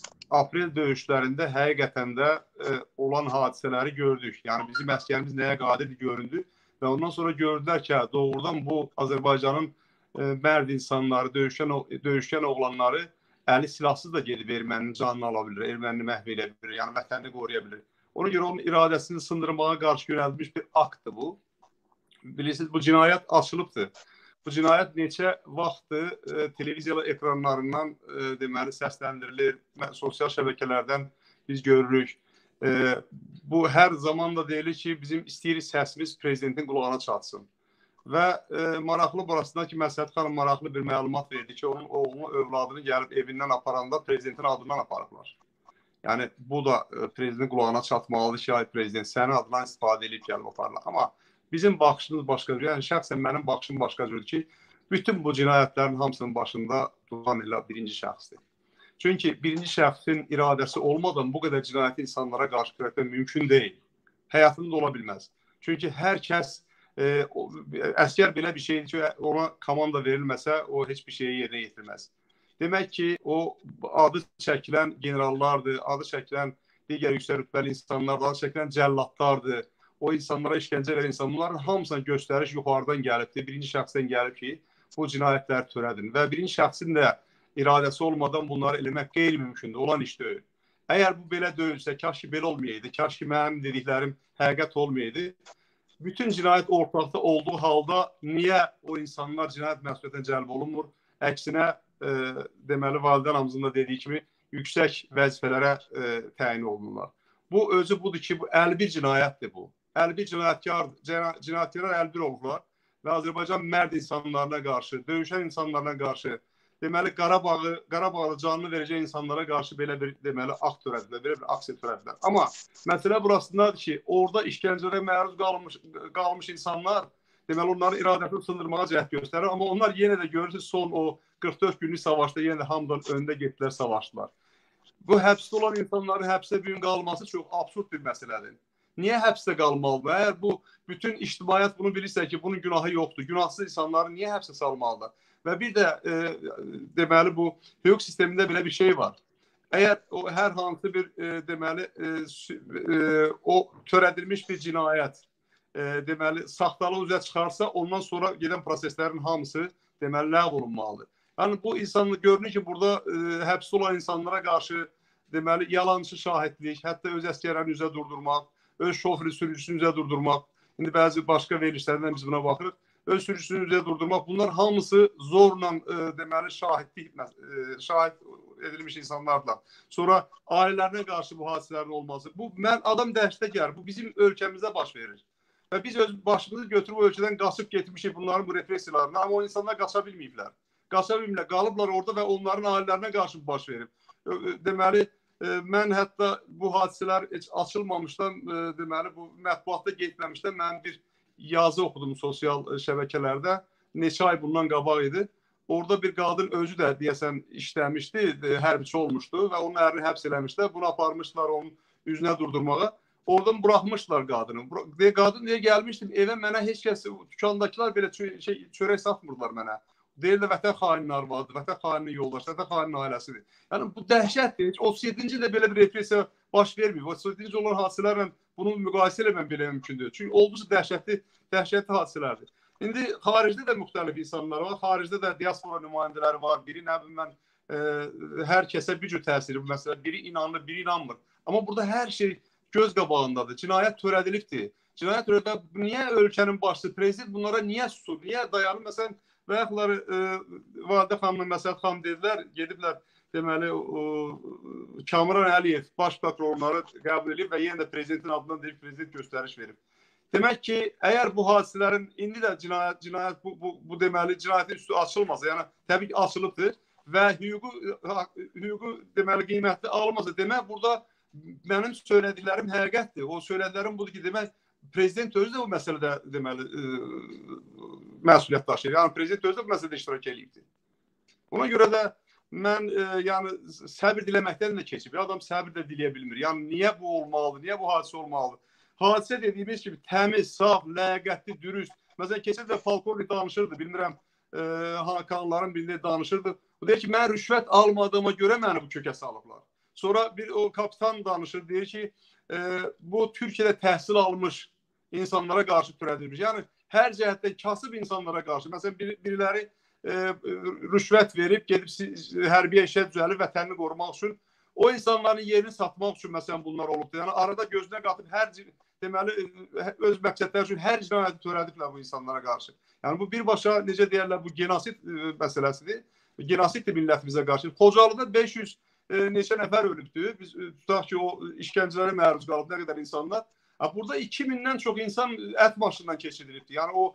aprel döyüşlərində həqiqətən də e, olan hadisələri gördük. Yəni, bizim əskərimiz nəyə qadir göründü və ondan sonra gördülər ki, doğrudan bu Azərbaycanın mərd insanları, döyüşkən, döyüşkən oğlanları əli silahsız da gedib erməninin canını ala bilir, ermənini məhv edə bilir, yəni vətənini qoruya bilir. Ona görə onun iradəsini sındırmağa qarşı yönəldilmiş bir aktdır bu. Bilirsiniz, bu cinayət açılıbdır. Bu cinayət neçə vaxtdır e, televiziya ekranlarından e, deməli səsləndirilir, sosial şəbəkələrdən biz görürük. E, bu hər zaman da deyilir ki, bizim istəyirik səsimiz prezidentin qulağına çatsın. Və e, maraqlı burasında ki, Məsəd xanım maraqlı bir məlumat verdi ki, onun oğlunu, övladını gəlib evindən aparanda prezidentin adından aparıblar. Yəni, bu da e, prezidentin qulağına çatmalıdır ki, ay prezident, sənin adından istifadə edib gəlib aparırlar. Amma bizim baxışımız başqa cür, yəni şəxsən mənim baxışım başqa cürdür ki, bütün bu cinayətlərin hamısının başında duran elə birinci şəxsdir. Çünki birinci şəxsin iradəsi olmadan bu qədər cinayəti insanlara qarşı törətmək mümkün deyil. Həyatında ola bilməz. Çünki hər kəs E, o, əskər belə bir şeydir ki, ona komanda verilməsə, o heç bir şeyi yerinə yetirməz. Demək ki, o adı çəkilən generallardır, adı çəkilən digər yüksək rütbəli insanlardır, adı çəkilən cəllatlardır, o insanlara işgəncə verən insanların hamısına göstəriş yuxarıdan gəlibdir, birinci şəxsdən gəlib ki, bu cinayətləri törədin və birinci şəxsin də iradəsi olmadan bunları eləmək qeyri-mümkündür, olan iş deyil. Əgər bu belə deyilsə, kaş ki belə olmayaydı, kaş ki mənim dediklərim həqiqət olmayaydı. Bütün cinayət ortaqda olduğu halda niyə o insanlar cinayət məsuliyyətinə cəlb olunmur? Əksinə, e, deməli, valideyn hamısında dediyi kimi yüksək vəzifələrə e, təyin olunurlar. Bu özü budur ki, bu əlli bir cinayətdir bu. əlli bir cinayətkar, cinayətkarlar əlli bir olublar və Azərbaycan mərd insanlarına qarşı, döyüşən insanlarına qarşı, deməli, Qarabağı, Qarabağda canını verəcək insanlara qarşı belə bir, deməli, akt törədilər, belə bir aksiya törədilər. Amma məsələ burasındadır ki, orada işgəncələrə məruz qalmış, qalmış insanlar, deməli, onların iradəsini sındırmağa cəhd göstərir. Amma onlar yenə də görürsünüz, son o qırx dörd günlük savaşda yenə də hamıdan öndə getdilər, savaşdılar. Bu həbsdə olan insanların həbsdə bir gün qalması çox absurd bir məsələdir. Niyə həbsdə qalmalıdır? Əgər bu, bütün ictimaiyyət bunu bilirsə ki, bunun günahı yoxdur, günahsız insanları niyə həbsə salmalıdır? Və bir də, e, deməli, bu hüquq sistemində belə bir şey var. Əgər o hər hansı bir, e, deməli, e, e, o törədilmiş bir cinayət, e, deməli, saxtalıq üzrə çıxarsa, ondan sonra gedən proseslərin hamısı, deməli, ləğv olunmalıdır. Yəni, bu insanlı görünür ki, burada e, həbsdə olan insanlara qarşı, deməli, yalancı şahidlik, hətta öz əskərlərini üzə durdurmaq, öz şoförü sürücüsünü üzə durdurmaq, İndi bəzi başqa verilişlərdən biz buna baxırıq. Öz sürücüsünü üzrə durdurmaq, bunlar hamısı zorla e, deməli şahidlik e, şahid edilmiş insanlarla. Sonra ailələrinə qarşı bu hadisələrin olması. Bu mən adam dəhşətə gəlir. Bu bizim ölkəmizdə baş verir. Və biz öz başımızı götürüb o ölkədən qaçıb getmişik bunların bu repressiyalarına. Amma o insanlar qaça bilməyiblər. Qaça bilmirlər. Qalıblar orada və onların ailələrinə qarşı baş verib. Deməli, mən hətta bu hadisələr heç açılmamışdan, deməli, bu mətbuatda getməmişdən mən bir yazı oxudum sosial şəbəkələrdə. Neçə ay bundan qabaq idi. Orada bir qadın özü də deyəsən işləmişdi, hərbiçi olmuşdu və onun ərini həbs eləmişlər. Bunu aparmışlar onun üzünə durdurmağa. Oradan buraxmışlar qadını. Qadın deyə gəlmişdim evə, mənə heç kəs, dükkandakılar belə şey, çörək satmırlar mənə. Deyirlər vətən xaininin arvadıdır, vətən xaininin yoldaşı, vətən xaininin ailəsidir. Yəni bu dəhşətdir. otuz yeddinci ildə belə bir repressiya baş vermir. otuz yeddinci olan hadisələrlə bunu müqayisə eləməm belə mümkündür. Çünki olduqca dəhşətli, dəhşətli hadisələrdir. İndi xaricdə də müxtəlif insanlar var. Xaricdə də diaspora nümayəndələri var. Biri nə bilim mən e, hər kəsə bir cür təsiri. Məsələn, biri inanır, biri inanmır. Amma burada hər şey göz qabağındadır. Cinayət törədilibdir. Cinayət törədilib. Niyə ölkənin başçısı, prezident bunlara niyə susur? Niyə dayanır? Məsələn, və yaxları e, Validə xanımın, Məsəd xanım dedilər, gediblər deməli o, Kamran Əliyev baş prokurorları qəbul edib və yenə də prezidentin adından deyib prezident göstəriş verib. Demək ki, əgər bu hadisələrin indi də cinayət, cinayət bu, bu, bu deməli cinayətin üstü açılmasa, yəni təbii ki açılıbdır və hüququ, hüququ deməli qiymətli alınmasa, demək burada mənim söylədiklərim həqiqətdir. O söylədiklərim budur ki, demək prezident özü də bu məsələdə deməli ə, məsuliyyət daşıyır. Yəni prezident özü də bu məsələdə iştirak edibdir. Ona görə də mən ə, yəni səbir diləməkdən də keçib. Adam səbir də diləyə bilmir. Yəni niyə bu olmalıdır? Niyə bu hadisə olmalıdır? Hadisə dediyimiz kimi təmiz, saf, ləyaqətli, dürüst. Məsələn, keçən də polkovnik danışırdı, bilmirəm, ə, kanalların birində danışırdı. O deyir ki, mən rüşvət almadığıma görə məni bu kökə salıblar. Sonra bir o kapitan danışır, deyir ki, e, bu Türkiyədə təhsil almış insanlara qarşı törədilmiş. Yəni, hər cəhətdə kasıb insanlara qarşı. Məsələn, bir, biriləri e, rüşvət verib, gedib hərbiyə işə düzəlib, vətənini qorumaq üçün. O insanların yerini satmaq üçün, məsələn, bunlar olubdur. Yəni, arada gözünə qatıb hər, deməli, öz məqsədlər üçün hər cinayəti törədiblər bu insanlara qarşı. Yəni, bu birbaşa, necə deyərlər, bu genosid e, məsələsidir. Genosiddir millətimizə qarşı. Xocalıda beş yüz E, neçə nəfər ölübdür. Biz e, tutaq ki, o işgəncələrə məruz qalıb, nə qədər insanlar. Burada iki mindən çox insan ət maşından keçirilibdir. Yəni o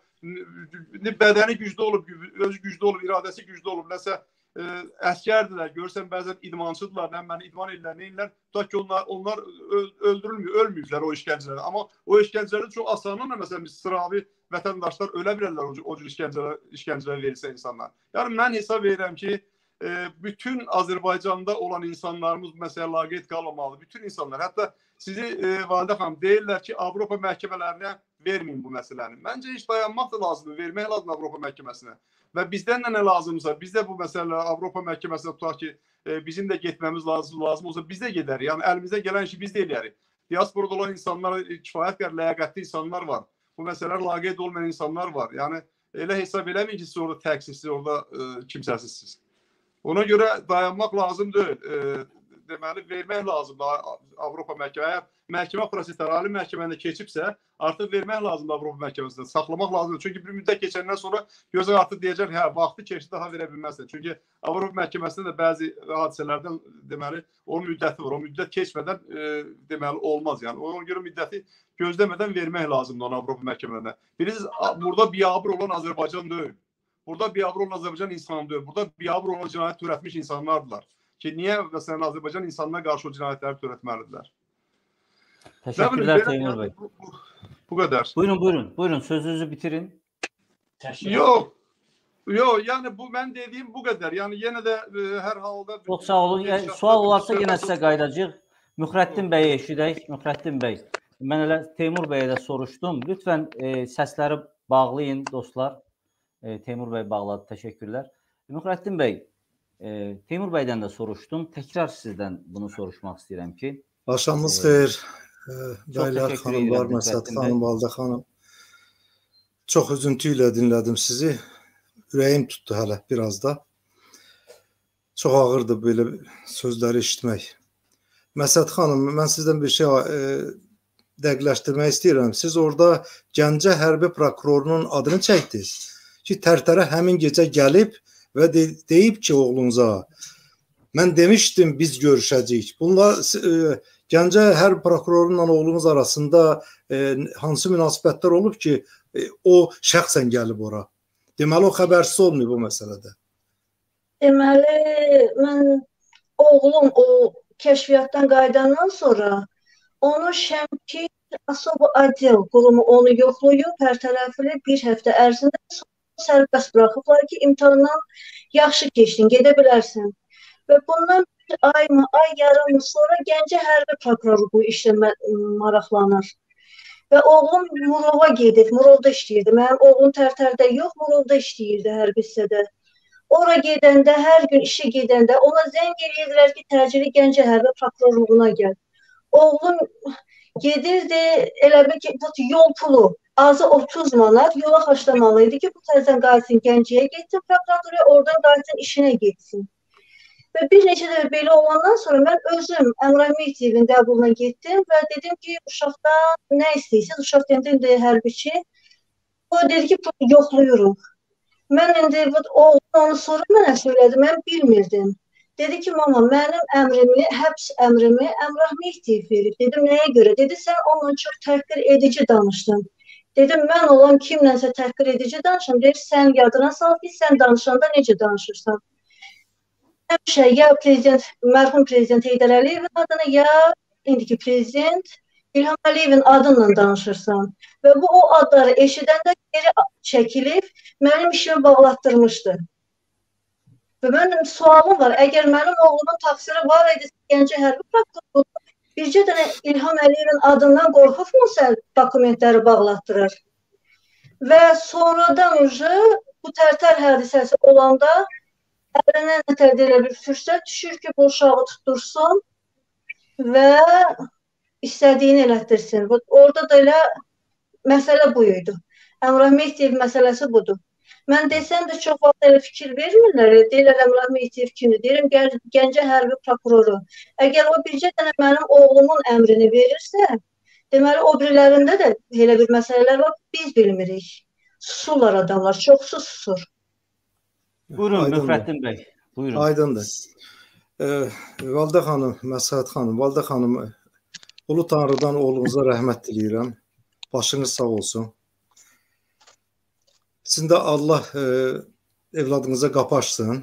bədəni güclü olub, özü güclü olub, iradəsi güclü olub. Nəsə e, əskərdirlər, görürsən bəzən idmançıdırlar, nə mənə idman edirlər, neyirlər. Tutaq ki, onlar, onlar öldürülmür, ölməyiblər o işgəncələrdə. Amma o işgəncələrdə çox asanlıqla, məsələn, biz sıravi vətəndaşlar ölə bilərlər o, o cür işgəncələr, işgəncələr verilsə insanlar. Yəni mən hesab verirəm ki, bütün Azərbaycanda olan insanlarımız məsələ laqeyd qalmamalı. Bütün insanlar, hətta sizi e, Validə xanım deyirlər ki, Avropa məhkəmələrinə verməyin bu məsələni. Məncə heç dayanmaq da lazımdır, vermək lazım Avropa məhkəməsinə. Və bizdən də nə lazımsa, biz də bu məsələ Avropa məhkəməsinə tutaq ki, e, bizim də getməmiz lazım, lazım olsa biz də gedərik. Yəni əlimizdən gələn işi biz də eləyərik. Diasporada olan insanlar, kifayət qədər ləyaqətli insanlar var. Bu məsələlər laqeyd olmayan insanlar var. Yəni elə hesab eləməyin ki, siz orada təqsissiz, orada e, kimsəsizsiniz. Ona görə dayanmaq lazım deyil. E, deməli, vermək lazımdır Avropa məhkəmə. Əgər məhkəmə prosesləri ali məhkəməndə keçibsə, artıq vermək lazımdır Avropa məhkəməsində. Saxlamaq lazımdır. Çünki bir müddət keçəndən sonra gözəl artıq deyəcək, hə, vaxtı keçdi, daha verə bilməzsən. Çünki Avropa məhkəməsində də bəzi hadisələrdən deməli, o müddəti var. O müddət keçmədən e, deməli, olmaz. Yəni, ona görə müddəti gözləmədən vermək lazımdır ona Avropa məhkəməndə. Bilirsiniz, burada biabır olan Azərbaycan deyil. Burada biabır olan Azərbaycan insanı deyil. Burada biabır olan cinayət törətmiş insanlardılar. Ki, niyə məsələn Azərbaycan insanına qarşı o cinayətləri törətməlidirlər? Təşəkkürlər Teymur bəy. Bu, bu, bu qədər. Buyurun, buyurun, buyurun. Sözünüzü bitirin. Yox, yox, yəni bu mən dediyim bu qədər. Yəni yenə də e, hər halda... Çox sağ olun. Yəni, sual olarsa yenə sizə qayıdacaq. Müxrəddin bəyi eşidək. Müxrəddin bəy. Mən elə Teymur bəyə də soruşdum. Lütfən e, səsləri bağlayın dostlar. E, Teymur bəy bağladı. Təşəkkürlər. Müxrəddin bəy, e, Teymur bəydən də soruşdum. Təkrar sizdən bunu soruşmaq istəyirəm ki. Axşamınız xeyir. E, bəylər, xanımlar, Məsəd xanım, Validə xanım. Çox üzüntü ilə dinlədim sizi. Ürəyim tutdu hələ biraz da. Çox ağırdır belə sözləri eşitmək. Məsəd xanım, mən sizdən bir şey e, dəqiqləşdirmək istəyirəm. Siz orada Gəncə hərbi prokurorunun adını çəkdiniz ki, Tərtərə həmin gecə gəlib və de deyib ki, oğlunuza, mən demişdim biz görüşəcəyik. Bunlar e, Gəncə hərbi prokurorunla oğlunuz arasında e, hansı münasibətlər olub ki, e, o şəxsən gəlib ora? Deməli, o xəbərsiz olmuyor bu məsələdə. Deməli, mən oğlum o kəşfiyyatdan qayıdandan sonra onu Şəmkir Asobo Adel qurumu onu yoxlayıb, hər tərəfli bir həftə ərzində sərbəst buraxıblar ki, imtahandan yaxşı keçdin, gedə bilərsən. Və bundan bir ay mı, ay yarım sonra Gəncə hərbi prokuroru bu işlə maraqlanır. Və oğlum Murova gedib, Murovda işləyirdi. Mənim oğlum Tərtərdə yox, Murovda işləyirdi hərbi hissədə. Ora gedəndə, hər gün işə gedəndə ona zəng edirdilər ki, təcili Gəncə hərbi prokurorluğuna gəl. Oğlum gedirdi, elə bir ki, yol pulu azı otuz manat yola xərcləmalıydı ki, bu təzdən qayıtsın Gəncəyə getsin prokuraturaya, oradan qayıtsın işinə getsin. Və bir neçə də belə olandan sonra mən özüm Əmrah Mehdievin qəbuluna getdim və dedim ki, uşaqdan nə istəyirsiniz? Uşaq deyəndə hərbiçi. O dedi ki, yoxluyuruq. Mən indi oğlum onu sonra mənə söylədi, mən bilmirdim. Dedi ki, mama, mənim əmrimi, həbs əmrimi Əmrah Mehdiyev verib. Dedim, nəyə görə? Dedi, sən onunla çox təhqir edici danışdın. Dedim, mən olan kimlənsə təhqir edici danışım. Dedi, sən yadına sal ki, sən danışanda necə danışırsan. Həmişə ya prezident, mərhum prezident Heydər Əliyevin adına, ya indiki prezident İlham Əliyevin adıyla danışırsan. Və bu o adları eşidəndə geri çəkilib, mənim işimi bağlatdırmışdı. Və mənim sualım var, əgər mənim oğlumun taksiri var idi, Gəncə hərbi prokurorluğu bircə dənə İlham Əliyevin adından qorxub mu sən dokumentləri bağlatdırır? Və sonradan ucu bu Tərtər hadisəsi olanda əlinə nətərdə elə bir fürsət düşür ki, bu uşağı tuttursun və istədiyini elətdirsin. Orada da elə məsələ bu idi. Əmrah Mehdiyev məsələsi budur. Mən desəm də çox vaxt elə fikir vermirlər. Deyirlər Əmrah Mehdiyev kimdir? Deyirəm Gəncə hərbi prokuroru. Əgər o bircə dənə mənim oğlumun əmrini verirsə, deməli o birilərində də elə bir məsələlər var, biz bilmirik. Susurlar adamlar, çoxsu susur. Buyurun, Müfrəttin bəy. Buyurun. Aydındır. Ee, Valide xanım, Məsləhət xanım, Valide xanım, Ulu Tanrıdan oğlunuza rəhmət diləyirəm. Başınız sağ olsun. Sizin də Allah e, evladınıza qapı açsın.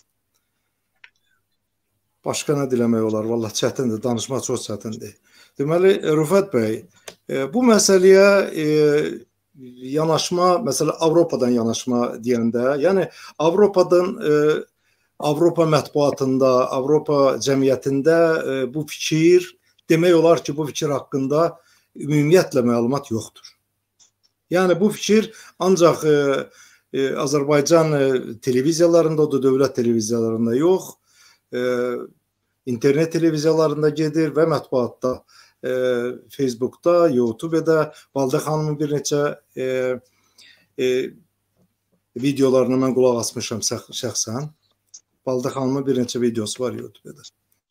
Başqa nə diləmək olar? Vallahi çətindir, danışmaq çox çətindir. Deməli, Rüfət bəy, e, bu məsələyə e, yanaşma, məsələ Avropadan yanaşma deyəndə, yəni Avropadan, e, Avropa mətbuatında, Avropa cəmiyyətində e, bu fikir, demək olar ki, bu fikir haqqında ümumiyyətlə məlumat yoxdur. Yəni bu fikir ancaq e, e, Azərbaycan e, televiziyalarında, o da dövlət televiziyalarında yox, e, internet televiziyalarında gedir və mətbuatda, e, Facebookda, YouTube'da Valide xanımın bir neçə e, e, videolarına mən qulaq asmışam şəxsən. Valide xanımın bir neçə videosu var YouTube'da.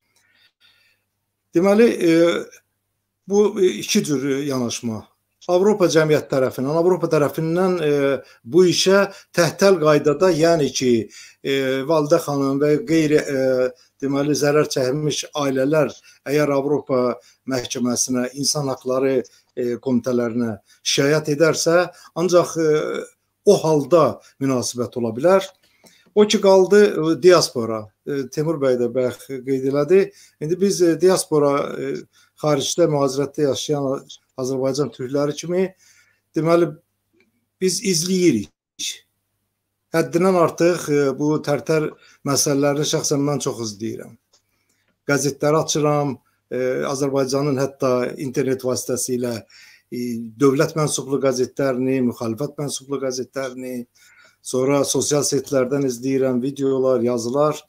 Deməli, e, bu iki cür yanaşma. Avropa cəmiyyət tərəfindən, Avropa tərəfindən e, bu işə təhtəl qaydada, yəni ki, e, Valide xanım və qeyri e, deməli zərər çəkmiş ailələr əgər Avropa məhkəməsinə, insan haqları e, komitələrinə şikayət edərsə, ancaq e, o halda münasibət ola bilər. O ki, qaldı e, diaspora. E, Temur bəy də bəx qeyd elədi. İndi biz e, diaspora e, xaricdə, mühacirətdə yaşayan Azərbaycan türkləri kimi, deməli, biz izləyirik. Həddindən artıq bu Tərtər məsələlərini şəxsən mən çox izləyirəm. Qəzetləri açıram, Azərbaycanın hətta internet vasitəsilə dövlət mənsublu qəzetlərini, müxalifət mənsublu qəzetlərini, sonra sosial setlərdən izləyirəm, videolar, yazılar.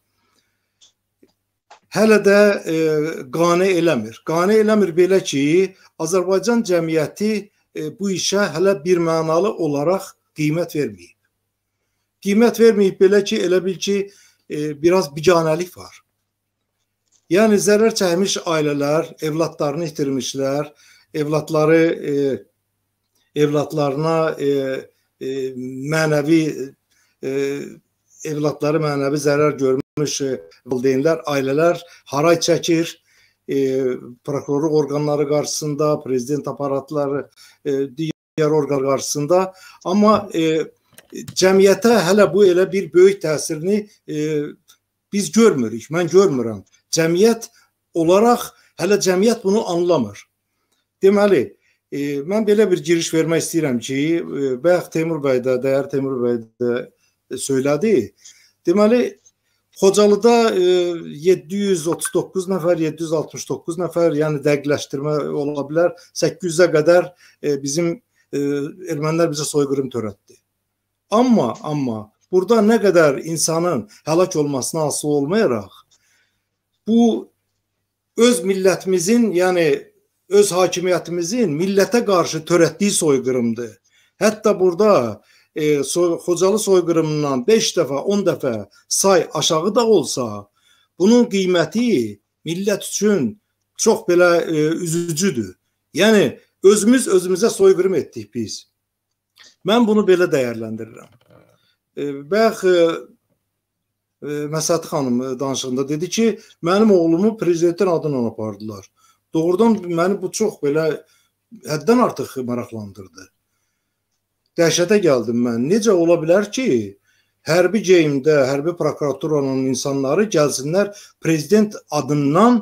Hələ də e, qane eləmir. Qane eləmir belə ki, Azərbaycan cəmiyyəti e, bu işə hələ bir mənalı olaraq qiymət verməyib. Qiymət verməyib belə ki, elə bil ki, e, biraz biganəlik var. Yəni, zərər çəkmiş ailələr, evladlarını itirmişlər, evlatları e, evlatlarına e, e, mənəvi e, evlatları mənəvi zərər görmüş e, valideynlər, ailələr haray çəkir. E, prokurorluq orqanları qarşısında, prezident aparatları, e, digər orqan qarşısında. Amma e, cəmiyyətə hələ bu elə bir böyük təsirini e, biz görmürük. Mən görmürəm. Cəmiyyət olaraq hələ cəmiyyət bunu anlamır. Deməli, e, mən belə bir giriş vermək istəyirəm ki, e, bayaq Teymur bəy də, dəyər Teymur bəy də söylədi. Deməli, Xocalıda e, yeddi yüz otuz doqquz nəfər, yeddi yüz altmış doqquz nəfər, yəni dəqiqləşdirmə ola bilər, səkkiz yüzə qədər e, bizim e, ermənilər bizə soyqırım törətdi. Amma, amma burada nə qədər insanın həlak olmasına asılı olmayaraq, bu öz millətimizin, yəni öz hakimiyyətimizin millətə qarşı törətdiyi soyqırımdır. Hətta burada e, so Xocalı soyqırımından beş dəfə, on dəfə say aşağı da olsa, bunun qiyməti millət üçün çox belə e, üzücüdür. Yəni, özümüz özümüzə soyqırım etdik biz. Mən bunu belə dəyərləndirirəm. E, Bayaq e, Məsəd xanım danışığında dedi ki, mənim oğlumu prezidentin adına apardılar. Doğrudan məni bu çox belə həddən artıq maraqlandırdı. Dəhşətə gəldim mən. Necə ola bilər ki, hərbi geyimdə, hərbi prokuraturanın insanları gəlsinlər prezident adından,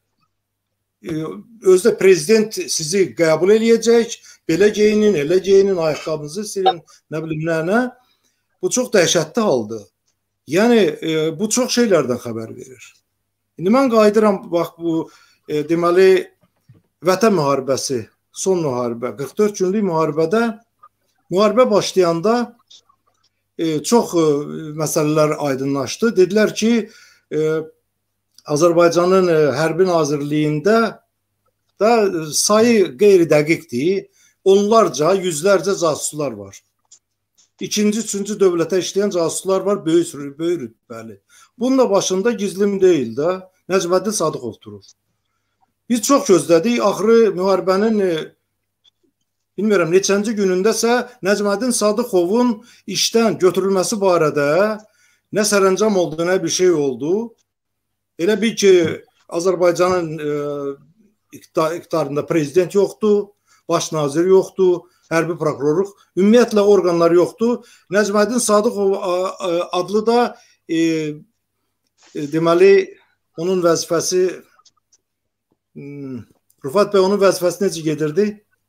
özdə prezident sizi qəbul eləyəcək, belə geyinin, elə geyinin, ayaqqabınızı silin, nə bilim, nə, nə. Bu çox dəhşətli haldır. Yəni, e, bu çox şeylərdən xəbər verir. İndi mən qayıdıram, bax, bu, e, deməli, Vətən müharibəsi, son müharibə, qırx dörd günlük müharibədə, müharibə başlayanda e, çox e, məsələlər aydınlaşdı. Dedilər ki, e, Azərbaycanın e, Hərbi Nazirliyində da sayı qeyri-dəqiqdir. Onlarca, yüzlərcə casuslar var. İkinci, üçüncü dövlətə işləyən casuslar var, böyük, böyük rütbəli. Bunun da başında gizlim deyil də, Nəcməddin Sadıqov durur. Biz çox gözlədik, axırı müharibənin, bilmirəm, neçənci günündəsə Nəcməddin Sadıqovun işdən götürülməsi barədə nə sərəncam oldu, nə bir şey oldu. Elə bil ki, Azərbaycanın e, iqtidarında prezident yoxdur, baş nazir yoxdur, hərbi prokurorluq, ümumiyyətlə orqanlar yoxdur. Nəcməddin Sadıqov adlı da e, e, deməli, onun vəzifəsi, hmm, Rüfat bəy, onun vəzifəsi necə gedirdi?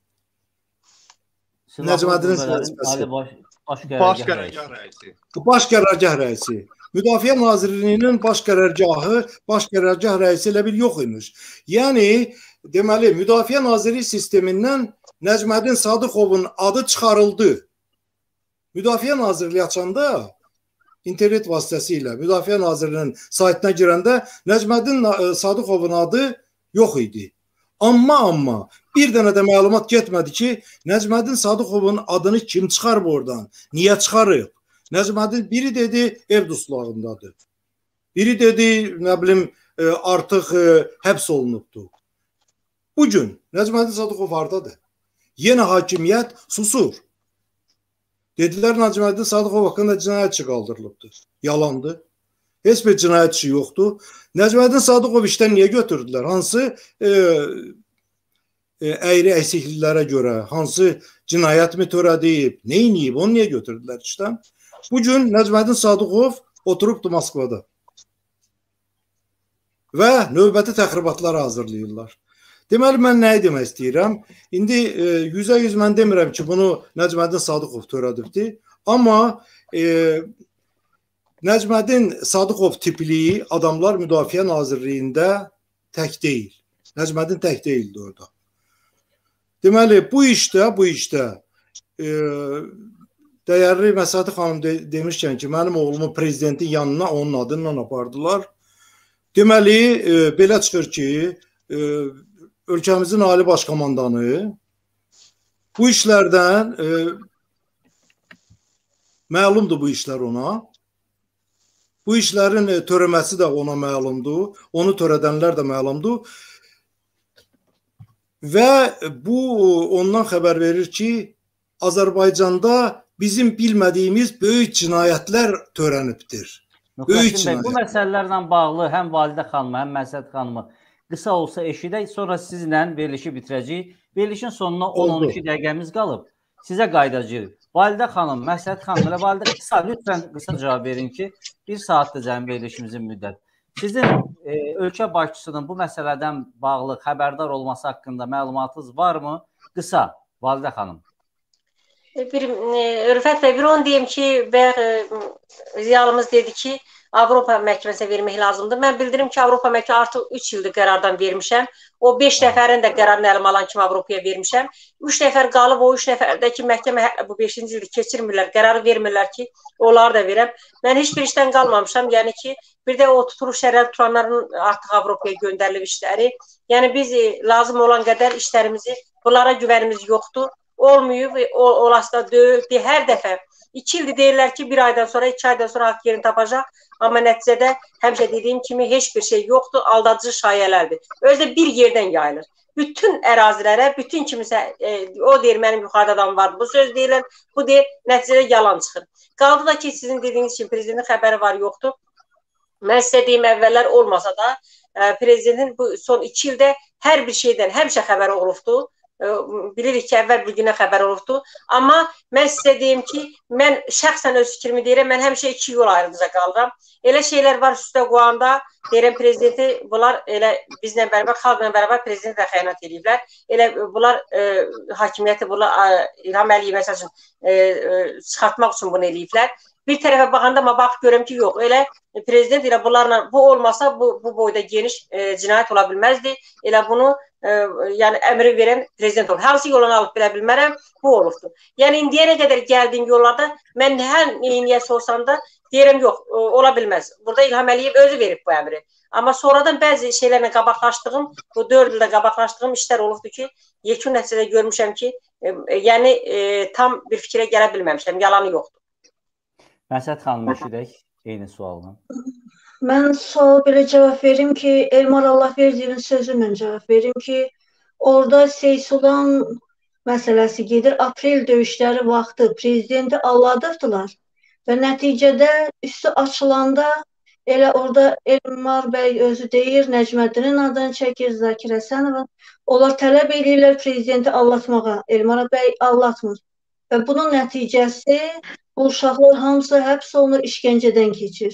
Nəcməddinin vəzifəsi. Baş qərargah rəisi. Baş qərargah rəisi. Müdafiə Nazirliyinin baş qərargahı, baş qərargah rəisi elə bil yox imiş. Yəni, deməli, Müdafiə Nazirliyi sistemindən Nəcməddin Sadıqovun adı çıxarıldı. Müdafiə Nazirliyi açanda, internet vasitəsilə Müdafiə Nazirliyinin saytına girəndə Nəcməddin Sadıqovun adı yox idi. Amma, amma bir dənə də məlumat getmədi ki, Nəcməddin Sadıqovun adını kim çıxarıb oradan? Niyə çıxarıb? Nəcməddin biri dedi, ev duslağındadır. Biri dedi, nə bilim, artıq həbs olunubdur. Bugün Nəcməddin Sadıqov hardadır? Yenə hakimiyyət susur. Dedilər, Nəcməddin Sadıqov haqqında cinayətçi qaldırılıbdır. Yalandır. Heç bir cinayətçi yoxdur. Nəcməddin Sadıqov işdən niyə götürdülər? Hansı e, e, əyri əksikliklərə görə, hansı cinayət mi törədib, neyniyib, onu niyə götürdülər işdən? Bugün Nəcməddin Sadıqov oturubdur Moskvada və növbəti təxribatları hazırlayırlar. Deməli, mən nəyi demək istəyirəm? İndi e, yüzə yüz mən demirəm ki, bunu Nəcməddin Sadıqov törədibdir. Amma e, Nəcməddin Sadıqov tipli adamlar Müdafiə Nazirliyində tək deyil. Nəcməddin tək deyildi orada. Deməli, bu işdə, bu işdə e, dəyərli Məsədi xanım de, demişkən ki, mənim oğlumu prezidentin yanına onun adından apardılar. Deməli, e, belə çıxır ki, e, ölkəmizin ali başkomandanı bu işlərdən e, məlumdur bu işlər ona. Bu işlərin törəməsi də ona məlumdur. Onu törədənlər də məlumdur. və bu ondan xəbər verir ki, Azərbaycanda bizim bilmədiyimiz böyük cinayətlər törənibdir. Böyük cinayətlər. Bu məsələlərlə bağlı həm Validə xanımı, həm Məsləhət xanımı qısa olsa eşidək, sonra sizlə verilişi bitirəcəyik. Verilişin sonuna on on iki dəqiqəmiz qalıb. Sizə qayıdacağıq. Validə xanım, Məsləhət xanım, elə Validə qısa, lütfən qısa cavab verin ki, bir saatdır cəmi verilişimizin müddət. Sizin e, ölkə başçısının bu məsələdən bağlı xəbərdar olması haqqında məlumatınız varmı? Qısa, Validə xanım. Bir, Ürfət bəy, bir onu deyim ki, və ziyalımız dedi ki, Avropa məhkəməsinə vermək lazımdır. Mən bildirim ki, Avropa məhkəməsi artıq üç ildir qərardan vermişəm. O beş nəfərin də qərarını əlimə alan kimi Avropaya vermişəm. üç nəfər qalıb, o üç nəfərdəki məhkəmə bu beşinci ildir keçirmirlər, qərarı vermirlər ki, onları da verəm. Mən heç bir işdən qalmamışam. Yəni ki, bir də o tutulub şərəf tutanların artıq Avropaya göndərilib işləri. Yəni biz lazım olan qədər işlərimizi, bunlara güvənimiz yoxdur. Olmuyor, olası da deyil. Hər dəfə iki ildir deyirlər ki, bir aydan sonra, iki aydan sonra haqq yerini tapacaq. Amma nəticədə həmişə dediyim kimi heç bir şey yoxdur, aldadıcı şayələrdir. Özdə bir yerdən yayılır. Bütün ərazilərə, bütün kimisə, e, o deyir mənim yuxarıda adam vardı, bu söz deyilən, bu deyir, nəticədə yalan çıxır. Qaldı da ki, sizin dediyiniz kimi prezidentin xəbəri var, yoxdur. Mən sizə deyim, əvvəllər olmasa da, e, prezidentin bu son iki ildə hər bir şeydən həmişə xəbəri olubdur. Bilirik ki, əvvəl bir günə xəbər olubdu. Amma mən sizə deyim ki, mən şəxsən öz fikrimi deyirəm, mən həmişə iki yol ayrıca qalıram. Elə şeylər var üstə qoyanda, deyirəm prezidenti, bunlar elə bizlə bərabər, xalqla bərabər prezident də xəyanət ediblər. Elə bunlar e, hakimiyyəti, bunlar İlham Əliyev məsəl üçün e, e, çıxartmaq üçün bunu eləyiblər. Bir tərəfə baxanda amma bax görürəm ki, yox, elə prezident elə bunlarla, bu olmasa bu, bu boyda geniş e, cinayət ola bilməzdi. Elə bunu e, yəni əmri verən prezident olur. Hansı yolunu alıb bilə bilmərəm, bu olubdur. Yəni indiyənə qədər gəldiyim yollarda mən hər niyyəsi olsam da deyirəm, yox, e, ola bilməz. Burada İlham Əliyev özü verib bu əmri. Amma sonradan bəzi şeylərlə qabaqlaşdığım, bu dörd ildə qabaqlaşdığım işlər olubdur ki, yekun nəticədə görmüşəm ki, e, yəni e, tam bir fikrə gələ bilməmişəm, yalanı yoxdur. Məsləhət xanım, eşidək eyni sualını. Mən sual belə cavab verim ki, Elmar Allahverdiyevin sözündən cavab verim ki, orada Seysulan məsələsi gedir. Aprel döyüşləri vaxtı prezidenti aldadıbdılar və nəticədə üstü açılanda elə orada Elmar bəy özü deyir, Nəcməddinin adını çəkir, Zakir Həsənovun. Onlar tələb edirlər prezidenti aldatmağa. Elmar bəy aldatmır. Və bunun nəticəsi bu uşaqlar hamısı həbs olunur, işgəncədən keçir.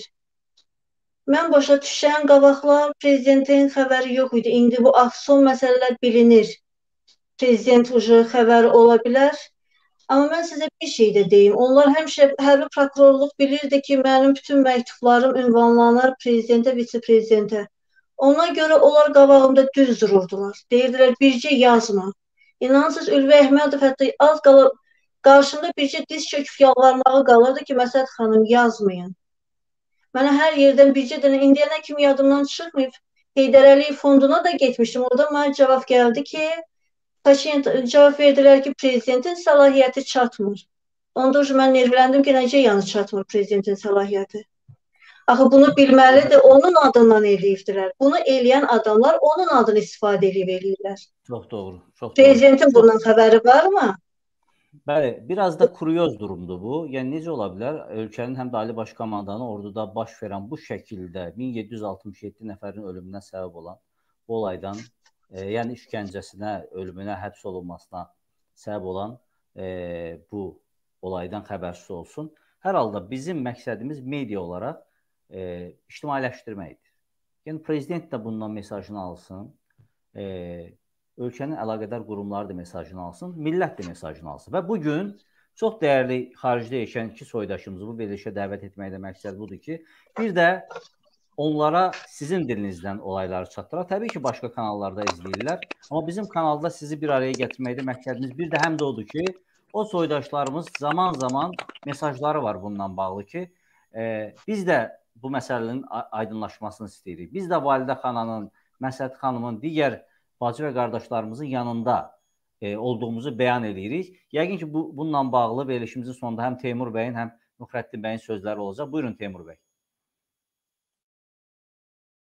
Mən başa düşən qabaqlar prezidentin xəbəri yox idi. İndi bu son məsələlər bilinir. Prezident ucu xəbəri ola bilər. Amma mən sizə bir şey də deyim. Onlar həmişə hərbi prokurorluq bilirdi ki, mənim bütün məktublarım ünvanlanır prezidentə, vitse-prezidentə. Ona görə onlar qabağımda düz dururdular. Deyirdilər, bircə yazma. İnansız Ülvi Əhmədov hətta az qalır, qarşımda bircə diz çöküb yalvarmağı qalırdı ki, Məsləhət xanım yazmayın. Mənə hər yerdən bircə dənə indiyənə kimi yadımdan çıxmayıb. Heydər Əliyev fonduna da getmişdim. Orada mənə cavab gəldi ki, cavab verdilər ki, prezidentin səlahiyyəti çatmır. Onda mən nervləndim ki, necə yanı çatmır prezidentin səlahiyyəti. Axı bunu bilməlidir, onun adından eləyibdilər. Bunu eləyən adamlar onun adını istifadə edib eləyirlər. Çox doğru. Çox doğru. Prezidentin bundan xəbəri varmı? Bəli, biraz da kuryoz durumdur bu. Yəni necə ola bilər? Ölkənin həm də Ali Baş Komandanı orduda baş verən bu şəkildə min yeddi yüz altmış yeddi nəfərin ölümünə səbəb olan bu olaydan, e, yəni işgəncəsinə, ölümünə, həbs olunmasına səbəb olan e, bu olaydan xəbərsiz olsun. Hər halda bizim məqsədimiz media olaraq e, ictimailəşdirməkdir. Yəni prezident də bundan mesajını alsın. E, ölkənin əlaqədar qurumları da mesajını alsın, millət də mesajını alsın. Və bugün çox dəyərli xaricdə yaşayan iki soydaşımızı bu verilişə dəvət etməkdə məqsəd budur ki, bir də onlara sizin dilinizdən olayları çatdıraq. Təbii ki, başqa kanallarda izləyirlər. Amma bizim kanalda sizi bir araya gətirməkdə məqsədimiz bir də həm də odur ki, o soydaşlarımız zaman-zaman mesajları var bundan bağlı ki, e, biz də bu məsələnin aydınlaşmasını istəyirik. Biz də Validə xananın, Məsləhət xanımın, digər bacı və qardaşlarımızın yanında e, olduğumuzu bəyan edirik. Yəqin ki, bu, bununla bağlı verilişimizin sonunda həm Teymur bəyin, həm Nuxrəddin bəyin sözləri olacaq. Buyurun Teymur bəy.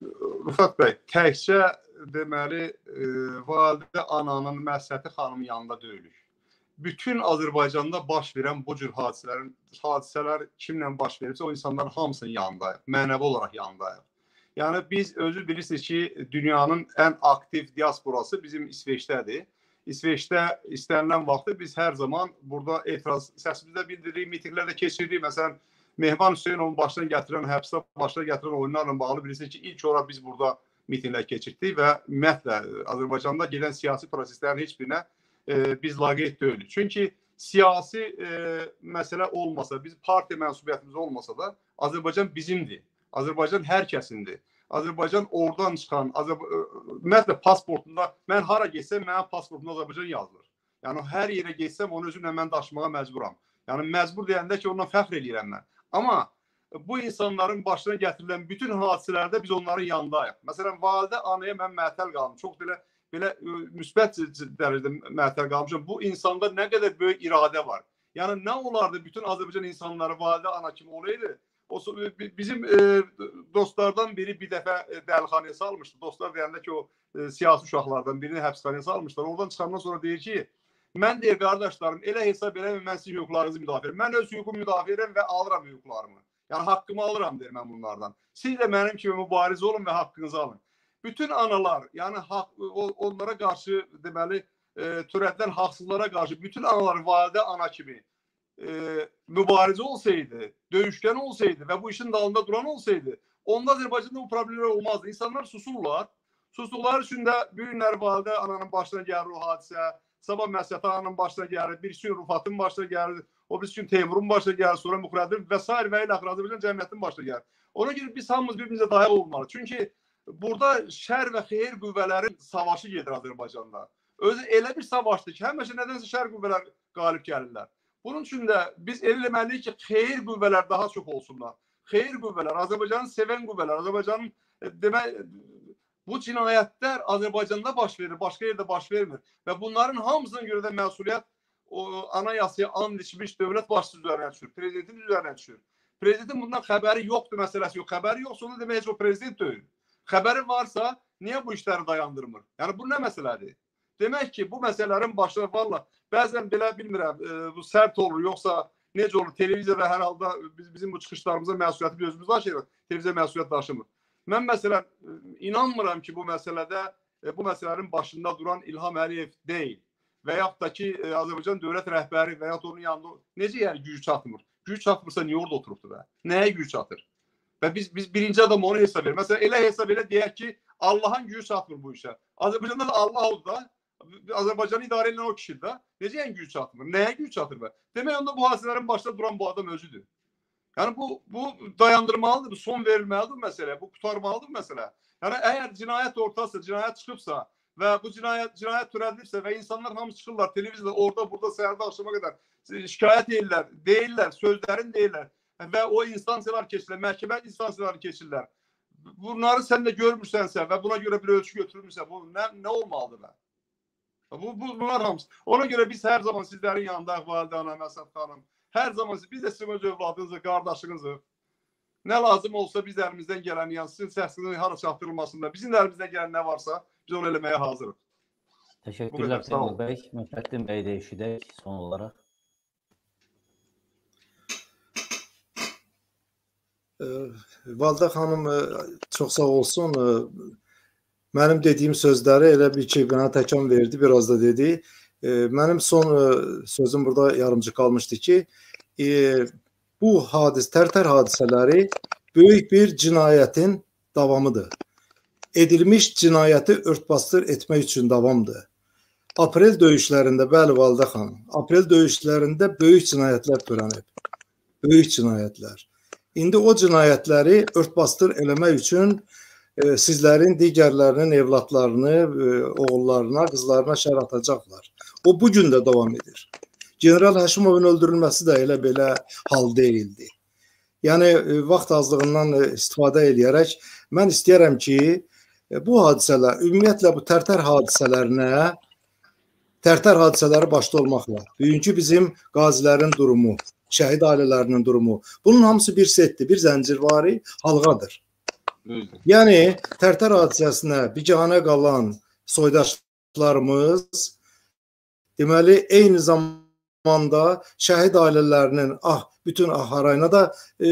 Rüfət bəy, təkcə deməli e, validə ananın Məsləti xanımın yanında deyilik. Bütün Azərbaycanda baş verən bu cür hadisələrin hadisələr kimlə baş verirsə, o insanların hamısının yanındayıq, mənəvi olaraq yanındayıq. Yəni biz özü bilirsiniz ki, dünyanın ən aktiv diasporası bizim İsveçdədir. İsveçdə istənilən vaxtı biz hər zaman burada etiraz səsimizdə bildiririk, mitinglərdə keçirdik. Məsələn, Mehman Hüseynovun başına gətirən, həbsdə başına gətirən oyunlarla bağlı bilirsiniz ki, ilk olaraq biz burada mitinglər keçirdik və ümumiyyətlə Azərbaycanda gedən siyasi proseslərin heç birinə e, biz laqeyd deyilik. Çünki siyasi e, məsələ olmasa, biz partiya mənsubiyyətimiz olmasa da Azərbaycan bizimdir. Azərbaycan hər kəsindir. Azərbaycan oradan çıxan, ümumiyyətlə pasportunda, mən hara geçsəm, mənim pasportumda Azərbaycan yazılır. Yəni, hər yerə geçsəm, onu özümlə mən daşımağa məcburam. Yəni, məcbur deyəndə ki, ondan fəxr eləyirəm mən. Amma bu insanların başına gətirilən bütün hadisələrdə biz onların yanındayıq. Məsələn, validə anaya mən məətəl qalmışam. Çox belə, belə müsbət dərəcədə məətəl qalmışam. Bu insanda nə qədər böyük iradə var. Yəni, nə olardı bütün Azərbaycan insanları validə ana kimi olaydı? O, bizim e, dostlardan biri bir dəfə dəlixanəyə salmışdı. Dostlar deyəndə ki, o e, siyasi uşaqlardan birini həbsxanəyə salmışlar. Oradan çıxandan sonra deyir ki, mən deyir, qardaşlarım, elə hesab eləmə, mən sizin hüquqlarınızı müdafiə edirəm. Mən öz hüququmu müdafiə edirəm və alıram hüquqlarımı. Yəni, haqqımı alıram, deyir mən bunlardan. Siz də mənim kimi mübariz olun və haqqınızı alın. Bütün analar, yəni haq, onlara qarşı, deməli, e, törədilən haqsızlara qarşı, bütün analar validə ana kimi E, mübarizə olsaydı, döyüşkən olsaydı və bu işin dalında duran olsaydı, onda Azərbaycanda bu problemlər olmazdı. İnsanlar susurlar. Sustukları üçün də bir günlər validə ananın başına gəlir o hadisə, sabah Məsləti ananın başına gəlir, bir gün Rüfatın başına gəlir, o bir gün Teymurun başına gəlir, sonra Müqrədir və s. və ilə Azərbaycan cəmiyyətinin başına gəlir. Ona görə biz hamımız bir-birimizə dayaq olmalı. Çünki burada şər və xeyir qüvvələrin savaşı gedir Azərbaycanda. Özü elə bir savaşdır ki, həmişə nədənsə şər qüvvələr qalib gəlirlər. Bunun üçün də biz eləməliyik ki, xeyir qüvvələr daha çox olsunlar. Xeyir qüvvələr, Azərbaycanı sevən qüvvələr, Azərbaycanın demək, bu cinayətlər Azərbaycanda baş verir, başqa yerdə baş vermir. Və bunların hamısına görə də məsuliyyət o, anayasaya and içmiş dövlət başçısı üzərinə düşür, prezidentin üzərinə düşür. Prezidentin bundan xəbəri yoxdur, məsələsi yox. Xəbəri yoxsa onu demək heç o prezident deyil. Xəbəri varsa, niyə bu işləri dayandırmır? Yəni, bu nə məsələdir? Demək ki, bu məsələlərin başına, valla, bəzən belə bilmirəm, e, bu sərt olur, yoxsa necə olur, televiziyada hər halda biz, bizim bu çıxışlarımıza məsuliyyəti bir özümüz daşıyırıq, televiziya məsuliyyət daşımır. Mən məsələn, inanmıram ki, bu məsələdə, e, bu məsələlərin başında duran İlham Əliyev deyil və yaxud da ki, e, Azərbaycan dövlət rəhbəri və yaxud onun yanında, necə yəni gücü çatmır? Gücü çatmırsa niyə orada oturubdur və? Nəyə gücü çatır? Və biz, biz birinci adam onu hesab edir. Məsələn, elə hesab elə deyək ki, Allah'ın gücü çatmır bu işə. Azərbaycanda da Allah oldu da, Azərbaycanı idarə edən o kişidir də. Necə yəni güc çatmır? Nəyə güc çatır bə? Demək onda bu hadisələrin başında duran bu adam özüdür. Yəni bu, bu dayandırmalıdır, bu son verilməlidir məsələ, bu qutarmalıdır məsələ. Yəni əgər cinayət ortası, cinayət çıxıbsa və bu cinayət, cinayət törədilirsə və insanlar hamısı çıxırlar televiziyada, orada, burada, səhərdə, axşama qədər şikayət edirlər, deyirlər, sözlərini deyirlər və o instansiyalar keçirlər, məhkəmə instansiyaları keçirlər. Bunları sən də görmürsənsə və buna görə bir ölçü götürülmürsə, bu nə, nə olmalıdır bə? Bu, bu, bunlar hamısı. Ona görə biz hər zaman sizlərin yanındayıq, Validə ana, Məsəd xanım. Hər zaman biz də sizin öz övladınızı, qardaşınızı. Nə lazım olsa biz əlimizdən gələn, yəni sizin səsinin hara çatdırılmasında, bizim əlimizdən gələn nə varsa biz onu eləməyə hazırıq. Təşəkkürlər Teymur bəy. Müfəttin bəy də eşidək son olaraq. Validə xanım çox sağ olsun. Mənim dediyim sözləri elə bir ki, bana təkan verdi, biraz da dedi. Mənim son sözüm burada yarımcı qalmışdı ki, bu hadis, Tərtər hadisələri böyük bir cinayətin davamıdır. Edilmiş cinayəti örtbasdır etmək üçün davamdır. Aprel döyüşlərində, bəli Validə xanım, aprel döyüşlərində böyük cinayətlər törənib. Böyük cinayətlər. İndi o cinayətləri örtbasdır eləmək üçün e, sizlərin digərlərinin evlatlarını, e, oğullarına, qızlarına şər atacaqlar. O bugün də davam edir. General Həşimovun öldürülməsi də elə belə hal deyildi. Yəni, e, vaxt azlığından e, istifadə edərək, mən istəyərəm ki, e, bu hadisələr, ümumiyyətlə bu Tərtər hadisələrinə, Tərtər hadisələri başda olmaqla, bugünkü bizim qazilərin durumu, şəhid ailələrinin durumu, bunun hamısı bir setdir, bir zəncirvari halqadır. Yəni Tərtər hadisəsinə biganə qalan soydaşlarımız deməli eyni zamanda şəhid ailələrinin ah bütün aharayına da e,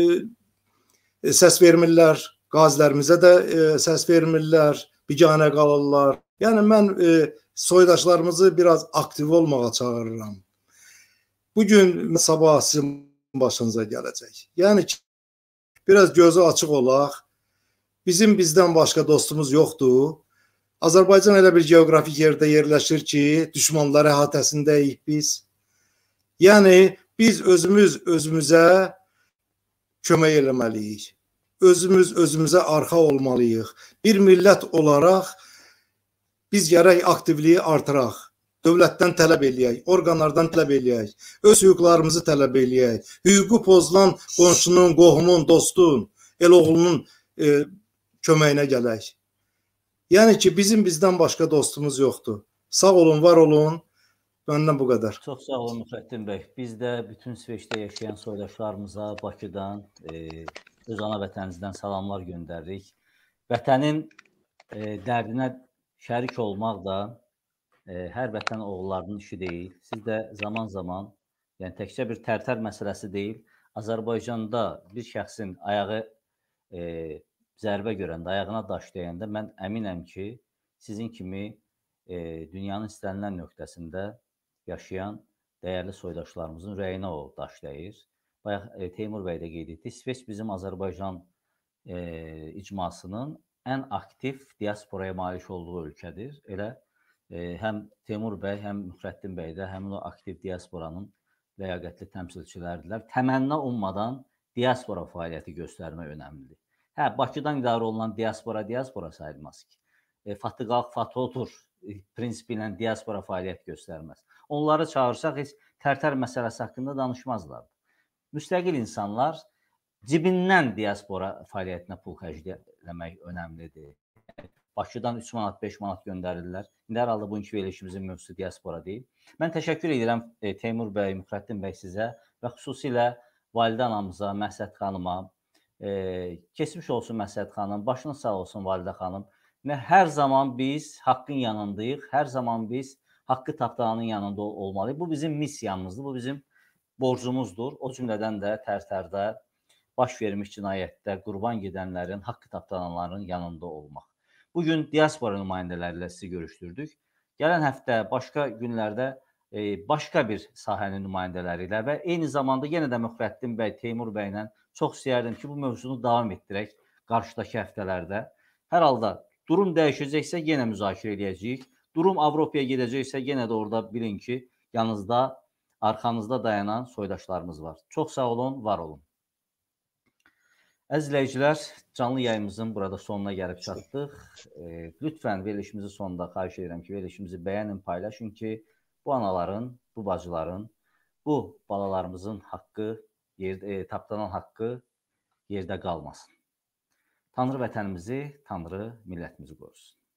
səs vermirlər, qazilərimizə də e, səs vermirlər, biganə qalırlar. Yəni mən e, soydaşlarımızı biraz aktiv olmağa çağırıram. Bugün sabah sizin başınıza gələcək. Yəni ki, biraz gözü açıq olaq. Bizim bizdən başqa dostumuz yoxdur. Azərbaycan elə bir geografik yerdə yerləşir ki, düşmanlar əhatəsindəyik biz. Yəni biz özümüz özümüzə kömək eləməliyik. Özümüz özümüzə arxa olmalıyıq. Bir millət olaraq biz gərək aktivliyi artıraq. Dövlətdən tələb eləyək, orqanlardan tələb eləyək, öz hüquqlarımızı tələb eləyək. Hüququ pozulan qonşunun, qohumun, dostun, el oğlunun e, köməyinə gələk. Yəni ki, bizim bizdən başqa dostumuz yoxdur. Sağ olun, var olun. Məndən bu qədər. Çox sağ olun Müxəddin bəy. Biz də bütün İsveçdə yaşayan soydaşlarımıza Bakıdan, e, öz ana vətənimizdən salamlar göndəririk. Vətənin e, dərdinə şərik olmaq da e, hər vətən oğullarının işi deyil. Siz də zaman-zaman, yəni təkcə bir Tərtər məsələsi deyil, Azərbaycanda bir şəxsin ayağı e, zərbə görəndə, ayağına daş dəyəndə mən əminəm ki, sizin kimi e, dünyanın istənilən nöqtəsində yaşayan dəyərli soydaşlarımızın ürəyinə o daş dəyir. Bayaq e, Teymur bəy də qeyd etdi. İsveç bizim Azərbaycan e, icmasının ən aktiv diasporaya malik olduğu ölkədir. Elə e, həm Teymur bəy, həm Müxəddin bəy də həmin o aktiv diasporanın ləyaqətli təmsilçilərdilər. Təmənna ummadan diaspora fəaliyyəti göstərmək önəmlidir. Hə, Bakıdan idarə olunan diaspora diaspora sayılmaz ki. E, Fatı qalx, Fatı otur e, prinsipi ilə diaspora fəaliyyət göstərməz. Onları çağırsaq heç Tərtər məsələsi haqqında danışmazlar. Müstəqil insanlar cibindən diaspora fəaliyyətinə pul xərcləmək önəmlidir. Bakıdan üç manat, beş manat göndərirlər. İndi hər halda bugünkü verilişimizin mövzusu diaspora deyil. Mən təşəkkür edirəm e, Teymur bəy, Müxəddin bəy sizə və xüsusilə Validə anamıza, Məsəd xanıma, e, keçmiş olsun Məsəd xanım, başınız sağ olsun Validə xanım. Hər zaman biz haqqın yanındayıq, hər zaman biz haqqı tapdananın yanında olmalıyıq. Bu bizim missiyamızdır, bu bizim borcumuzdur. O cümlədən də Tərtərdə baş vermiş cinayətdə qurban gedənlərin, haqqı tapdananların yanında olmaq. Bugün diaspora nümayəndələri ilə sizi görüşdürdük. Gələn həftə, başqa günlərdə e, başqa bir sahənin nümayəndələri ilə və eyni zamanda yenə də Müxəddin bəy, Teymur bəylə çox istəyərdim ki, bu mövzunu davam etdirək qarşıdakı həftələrdə. Hər halda durum dəyişəcəksə yenə müzakirə edəcəyik. Durum Avropaya gedəcəksə yenə də orada bilin ki, yanınızda, arxanızda dayanan soydaşlarımız var. Çox sağ olun, var olun. Əziz izləyicilər, canlı yayımızın burada sonuna gəlib çatdıq. E, lütfən verilişimizi sonunda xahiş edirəm ki, verilişimizi bəyənin, paylaşın ki, bu anaların, bu bacıların, bu balalarımızın haqqı, yer, e, tapdanan haqqı yerdə qalmasın. Tanrı vətənimizi, Tanrı millətimizi qorusun.